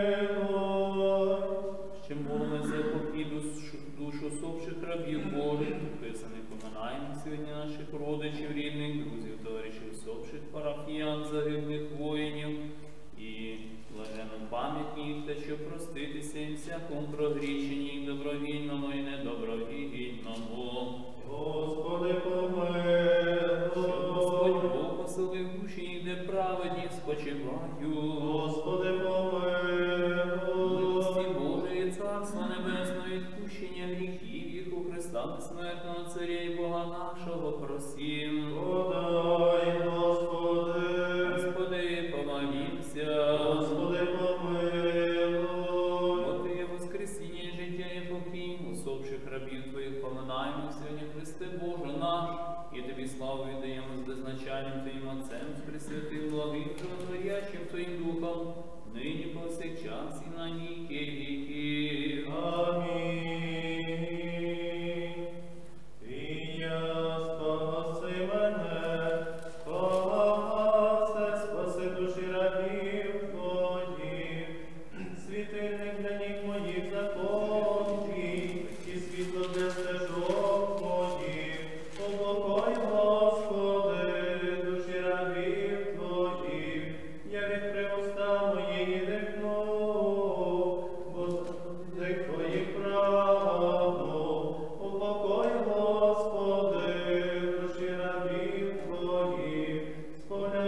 Ще молимося покій душу усопших рабів Божих, підписаних поминаємо сьогодні наших родичів, рідних, друзів, товаришів усопших парафіян, загиблих воїнів, і блаженну пам'ять їх, та щоб проститися їм всякому прогрішенні, і добровільному, і недобровільному. Господи, Щоб Господь помилуй. Бог поселив душі їх, де праведні спочивають. Господи, помилуй. Милості Божої, Царства Небесного, відпущення гріхів їх у Христа безсмертного Царя і Бога нашого просім. Подай, Господи. Господи, помолімся. Господи, єдиним Отцем, з Пресвятим благим, животворящим Твоїм Духом, нині повсякчас і на віки віків. Амінь. Трія спаси мене, спаси, спаси душі рабів Твоїх, світильник для ніг моїх закон твій, і світло для стежок моїх. Упокой, Господи, душі рабів Твоїх, я відкрив уста мої і дихну, бо дих Твоїх правду. Упокой, Господи, душі рабів Твоїх, сповняй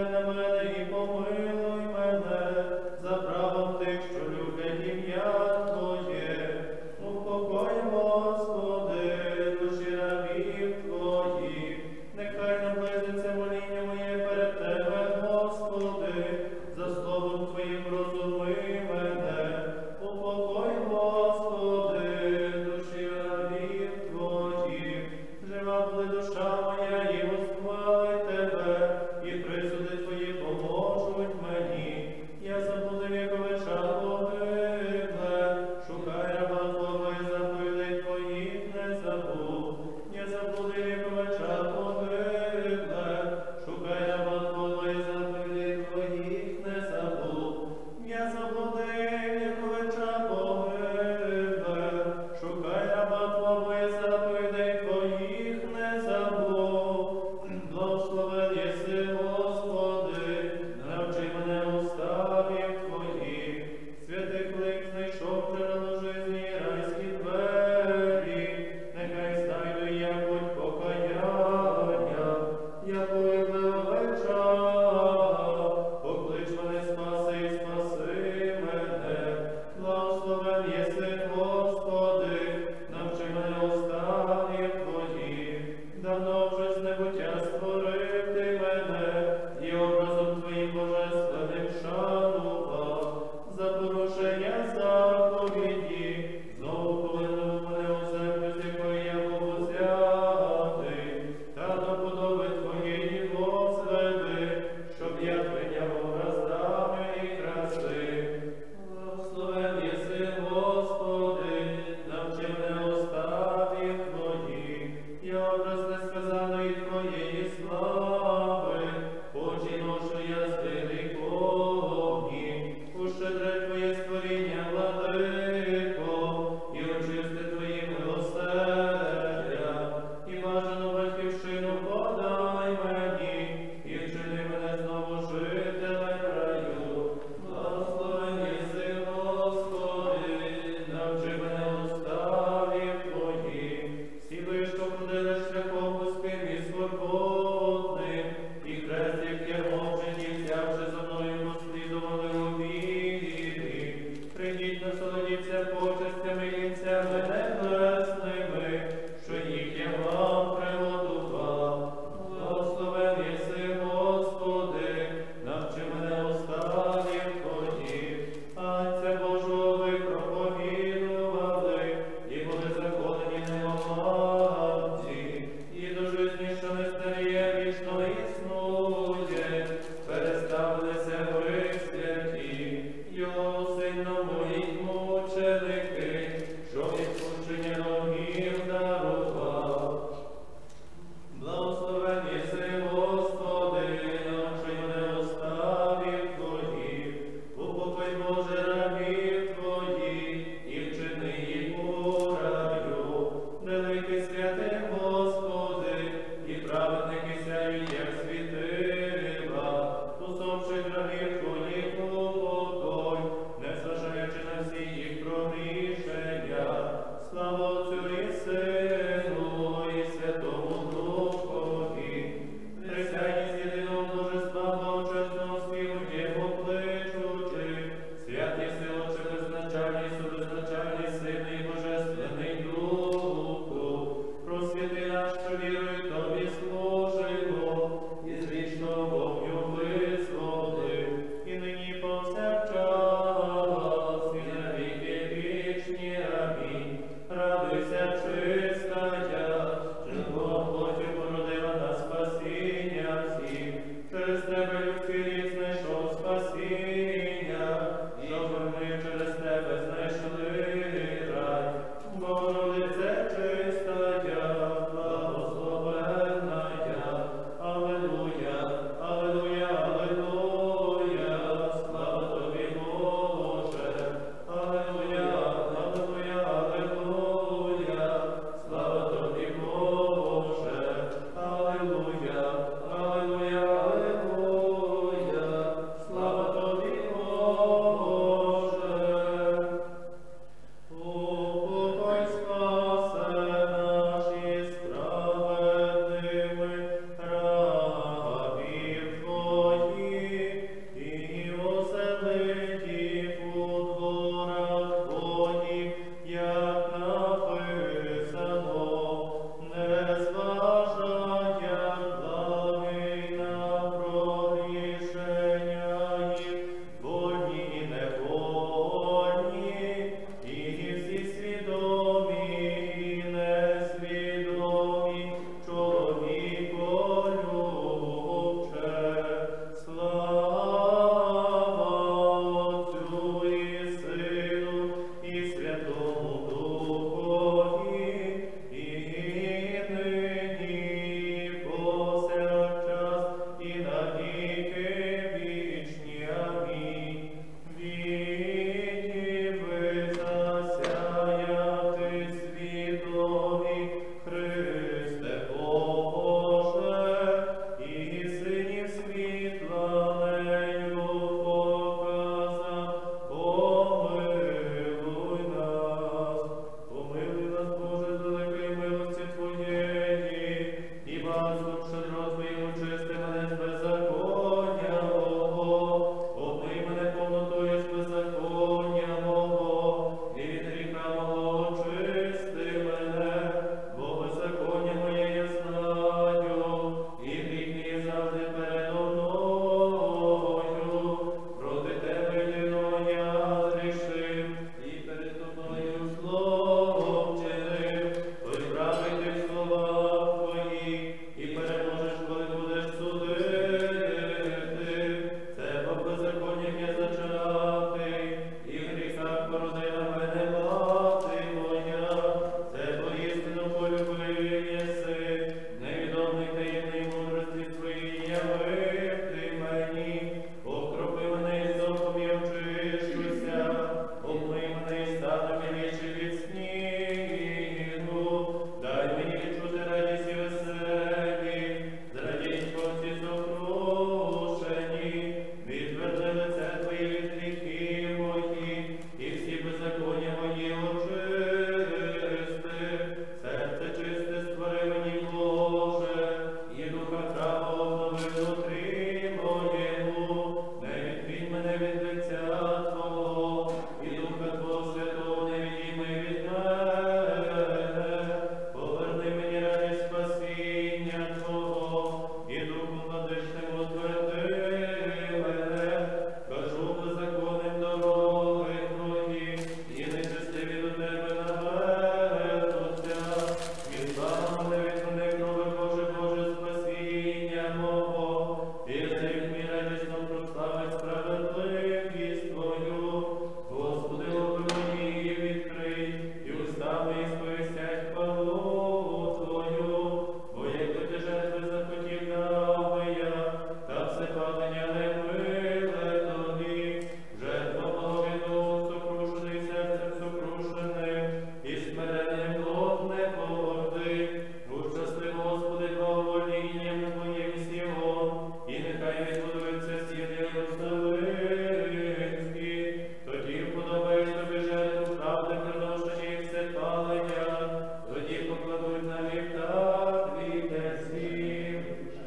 падення не миле тобі, вже Твого Дух сокрушений серцем сокрушеним, і смиренним Бог не погорди. Участи, Господи, благоволінням Твоїм Сіон, і нехай відбудуються стіни Єрусалимські. Тоді вподобаєш тобі жертву правди, приношення і все палення, тоді покладуть на вівтар твій десім.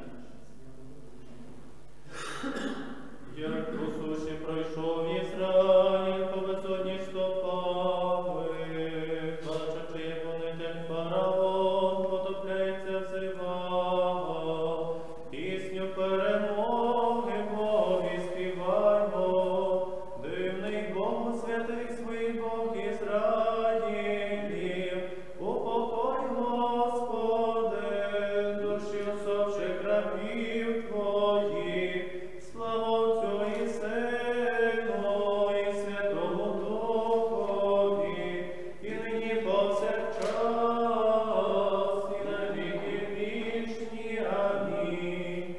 Як по суші пройшов Ізраїль по безодні стопами, бачачи, як вонитель фараон потопляється в зривах, пісню перемоги Богові співаймо, дивний Бог, святий свій Бог Ізраїлів, упокой, Господи, душі усопших рабів Твоїх, слава Отцю і Сину, і Святому Духові, і нині повсякчас, і на віки вічні. Амінь.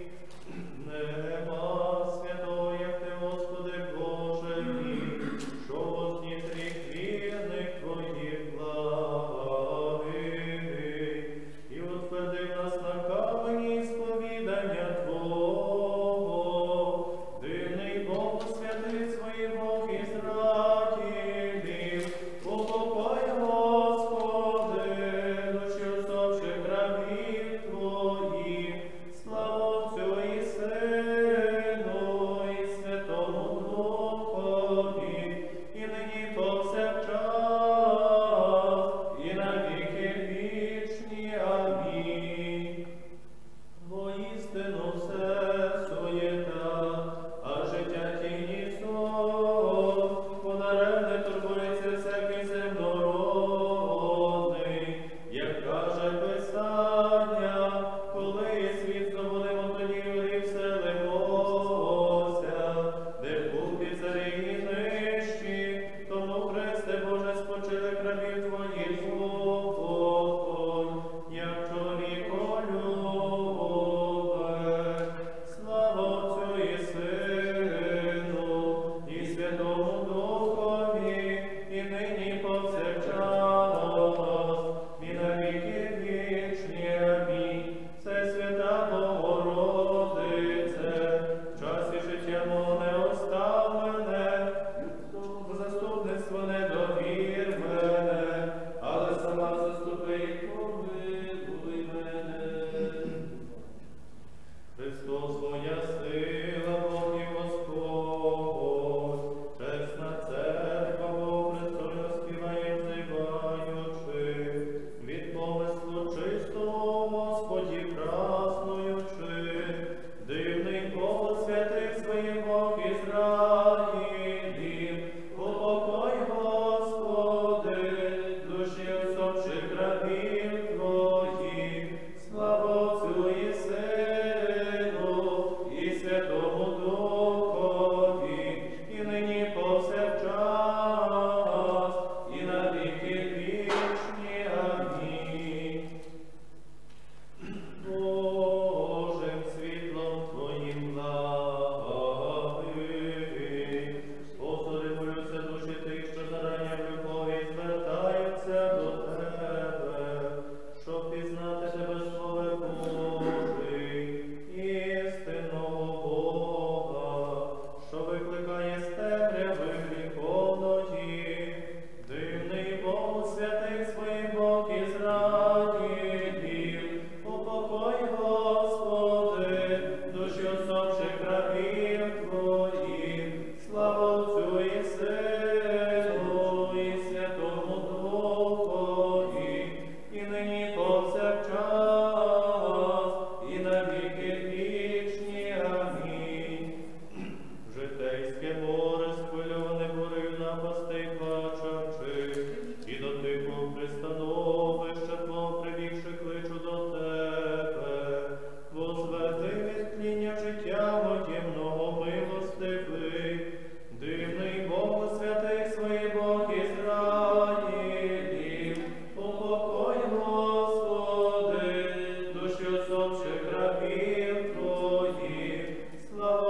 Нема святого, як Ти, Господи Боже мій, що возніз рік вірних Твоїх благих, і утвердив нас на камені сповідання Твого. Дивний Бог, святий свій Бог Ізраїлів, упокой, Господи, душі усопших рабів Твоїх, слава Отцю і Сину, і Святому Духові, і нині повсякчас, і на віки вічні. Амінь. Воістину все суєта, а життя тіні сон, подаремне турбується всякий земнородний, як каже Писання, коли світ здобудемо, тоді і вселимося, де купі царі і нижчі, тому Христе Боже спочили рабів Твоїх упокой, як чоловіко любе. Слава Отцю і Сину, і Святому Духові, і нині повсякчас, і на віки вічні. Амінь. Всесвята Богородице, в часі життя мого не остав мене, заступництво не довір мене, але сама заступи і помилуй мене. Христос моя сила, Бог і Господь, чесна церква, Бог престольно співає, взиваючи, від помислу чистого, Господі праснуючи, дивний Бог, святий свій Бог Ізраїлів, упокой, Господи, душі усопших рабів Твоїх, слава Отцю і Сину, і Святому Духові, і нині повсякчас, і на віки вічні. Амінь. Божим світлом Твоїм благий, Господи, молюся душі тих, що зарання в любові звертаються до Тебе, щоб пізнати Тебе, Слово Божий, істинного Бога, що викликає з темряви гріховної. Дивний Бог, святий свій Бог Ізраїлів, упокой, Господи, душі усопших рабів Твоїх, слава Отцю і Сину, і Святому Духові, і нині повсякчас, і на віки вічні. Амінь. Житейське море схвильоване горою напастей плачучи, і до тихого пристановища Твого прибігши кличу до Тебе. Возведи від тління життя моє многомилостивий, дивний Бог, святий свій Бог Ізраїлів, упокой, Господи, душі усопших рабів Твоїх, слава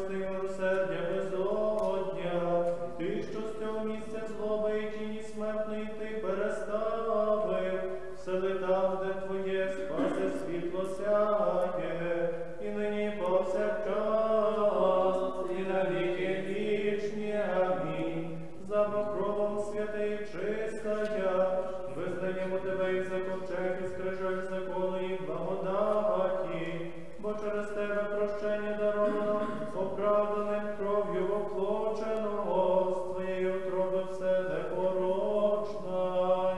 милости, милосердя безодня, ти, що з цього місця злоби і тіні смертної ти переставив, сели там, де твоє спасе світло сяє, і нині повсякчас, і на віки вічні. Амінь. За покровом святий чистая, визнаємо тебе і за ковчег, і скрижаль закону і благодаті, бо через тебе прощення даровано, оправданим кров'ю оплоченого, з твоєї утроби все непорочна.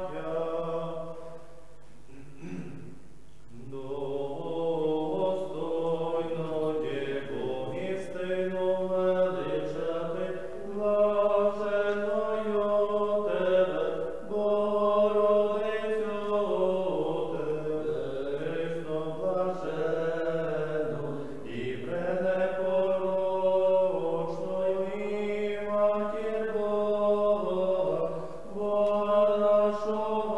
Достойно Його істину величати, блаженною тебе, Богородицю Тересно, блаженну і пренепорочною, і матір Бога, Бога нашого,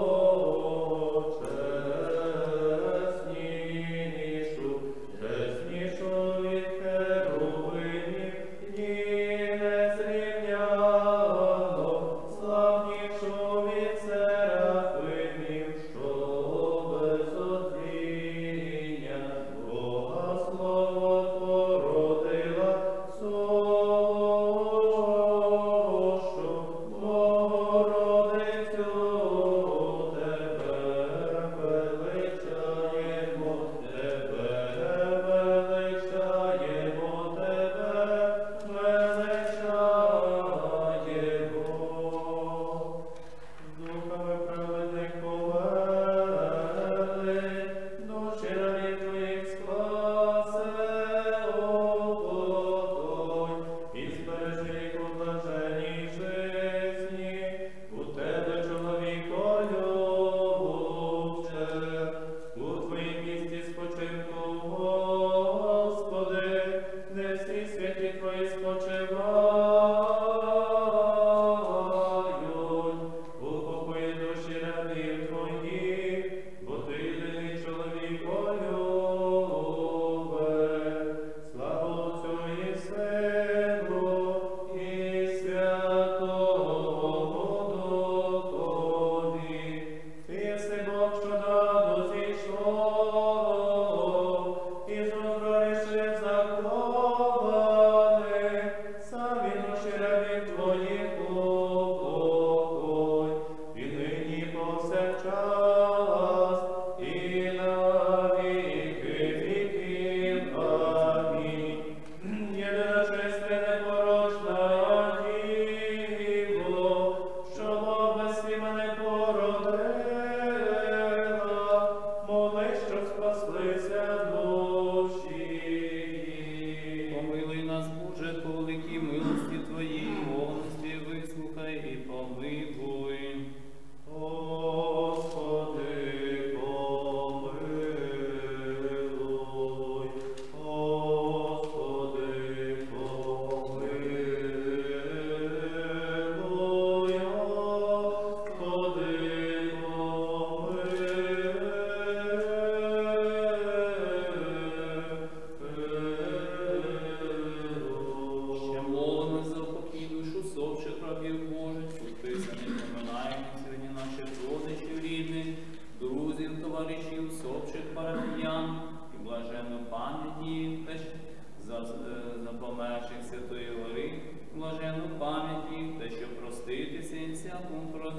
чеснішу від херувимів, і незрівняно славнішу від серафимів, що без отління Бога слово породила, сущу Богородицю тебе величаємо, тебе величаємо, духами праведних повели, душі рабів твоїх спасе, упокой, і збережи їх у блаженній жизні, у тебе чоловіко любче, у твоїм місці спочинку, Господи, де всі святі твої спочивають, упокої душі рабів твоїх, бо ти єдиний чоловіко любе. Слава Отцю і Сину, і Святому Духові. Ти єси Бог, що давно зійшов, Ісус вирішив закованих, самі душі рабів твоїх упокой, і нині повсякчас, і на віки віків. Амінь. Єдина чиста непорочна Діво, що без сліва не породила, моли, щоб спаслися душі. Помилуй нас, Боже, по великій милості Твоїй, повності вислухай і помилуй. Господи, помилуй, Господи, помилуй, Господи, помилуй. Ще молимо за упокій душу совчих рабів Божих, підписаних поминаємо сьогодні наших родичів рідних, друзів, товаришів, совчих парафіян і блаженну пам'ять їх теж за померших Святої Гори, блаженну пам'ять їх, та щоб проститися і всякому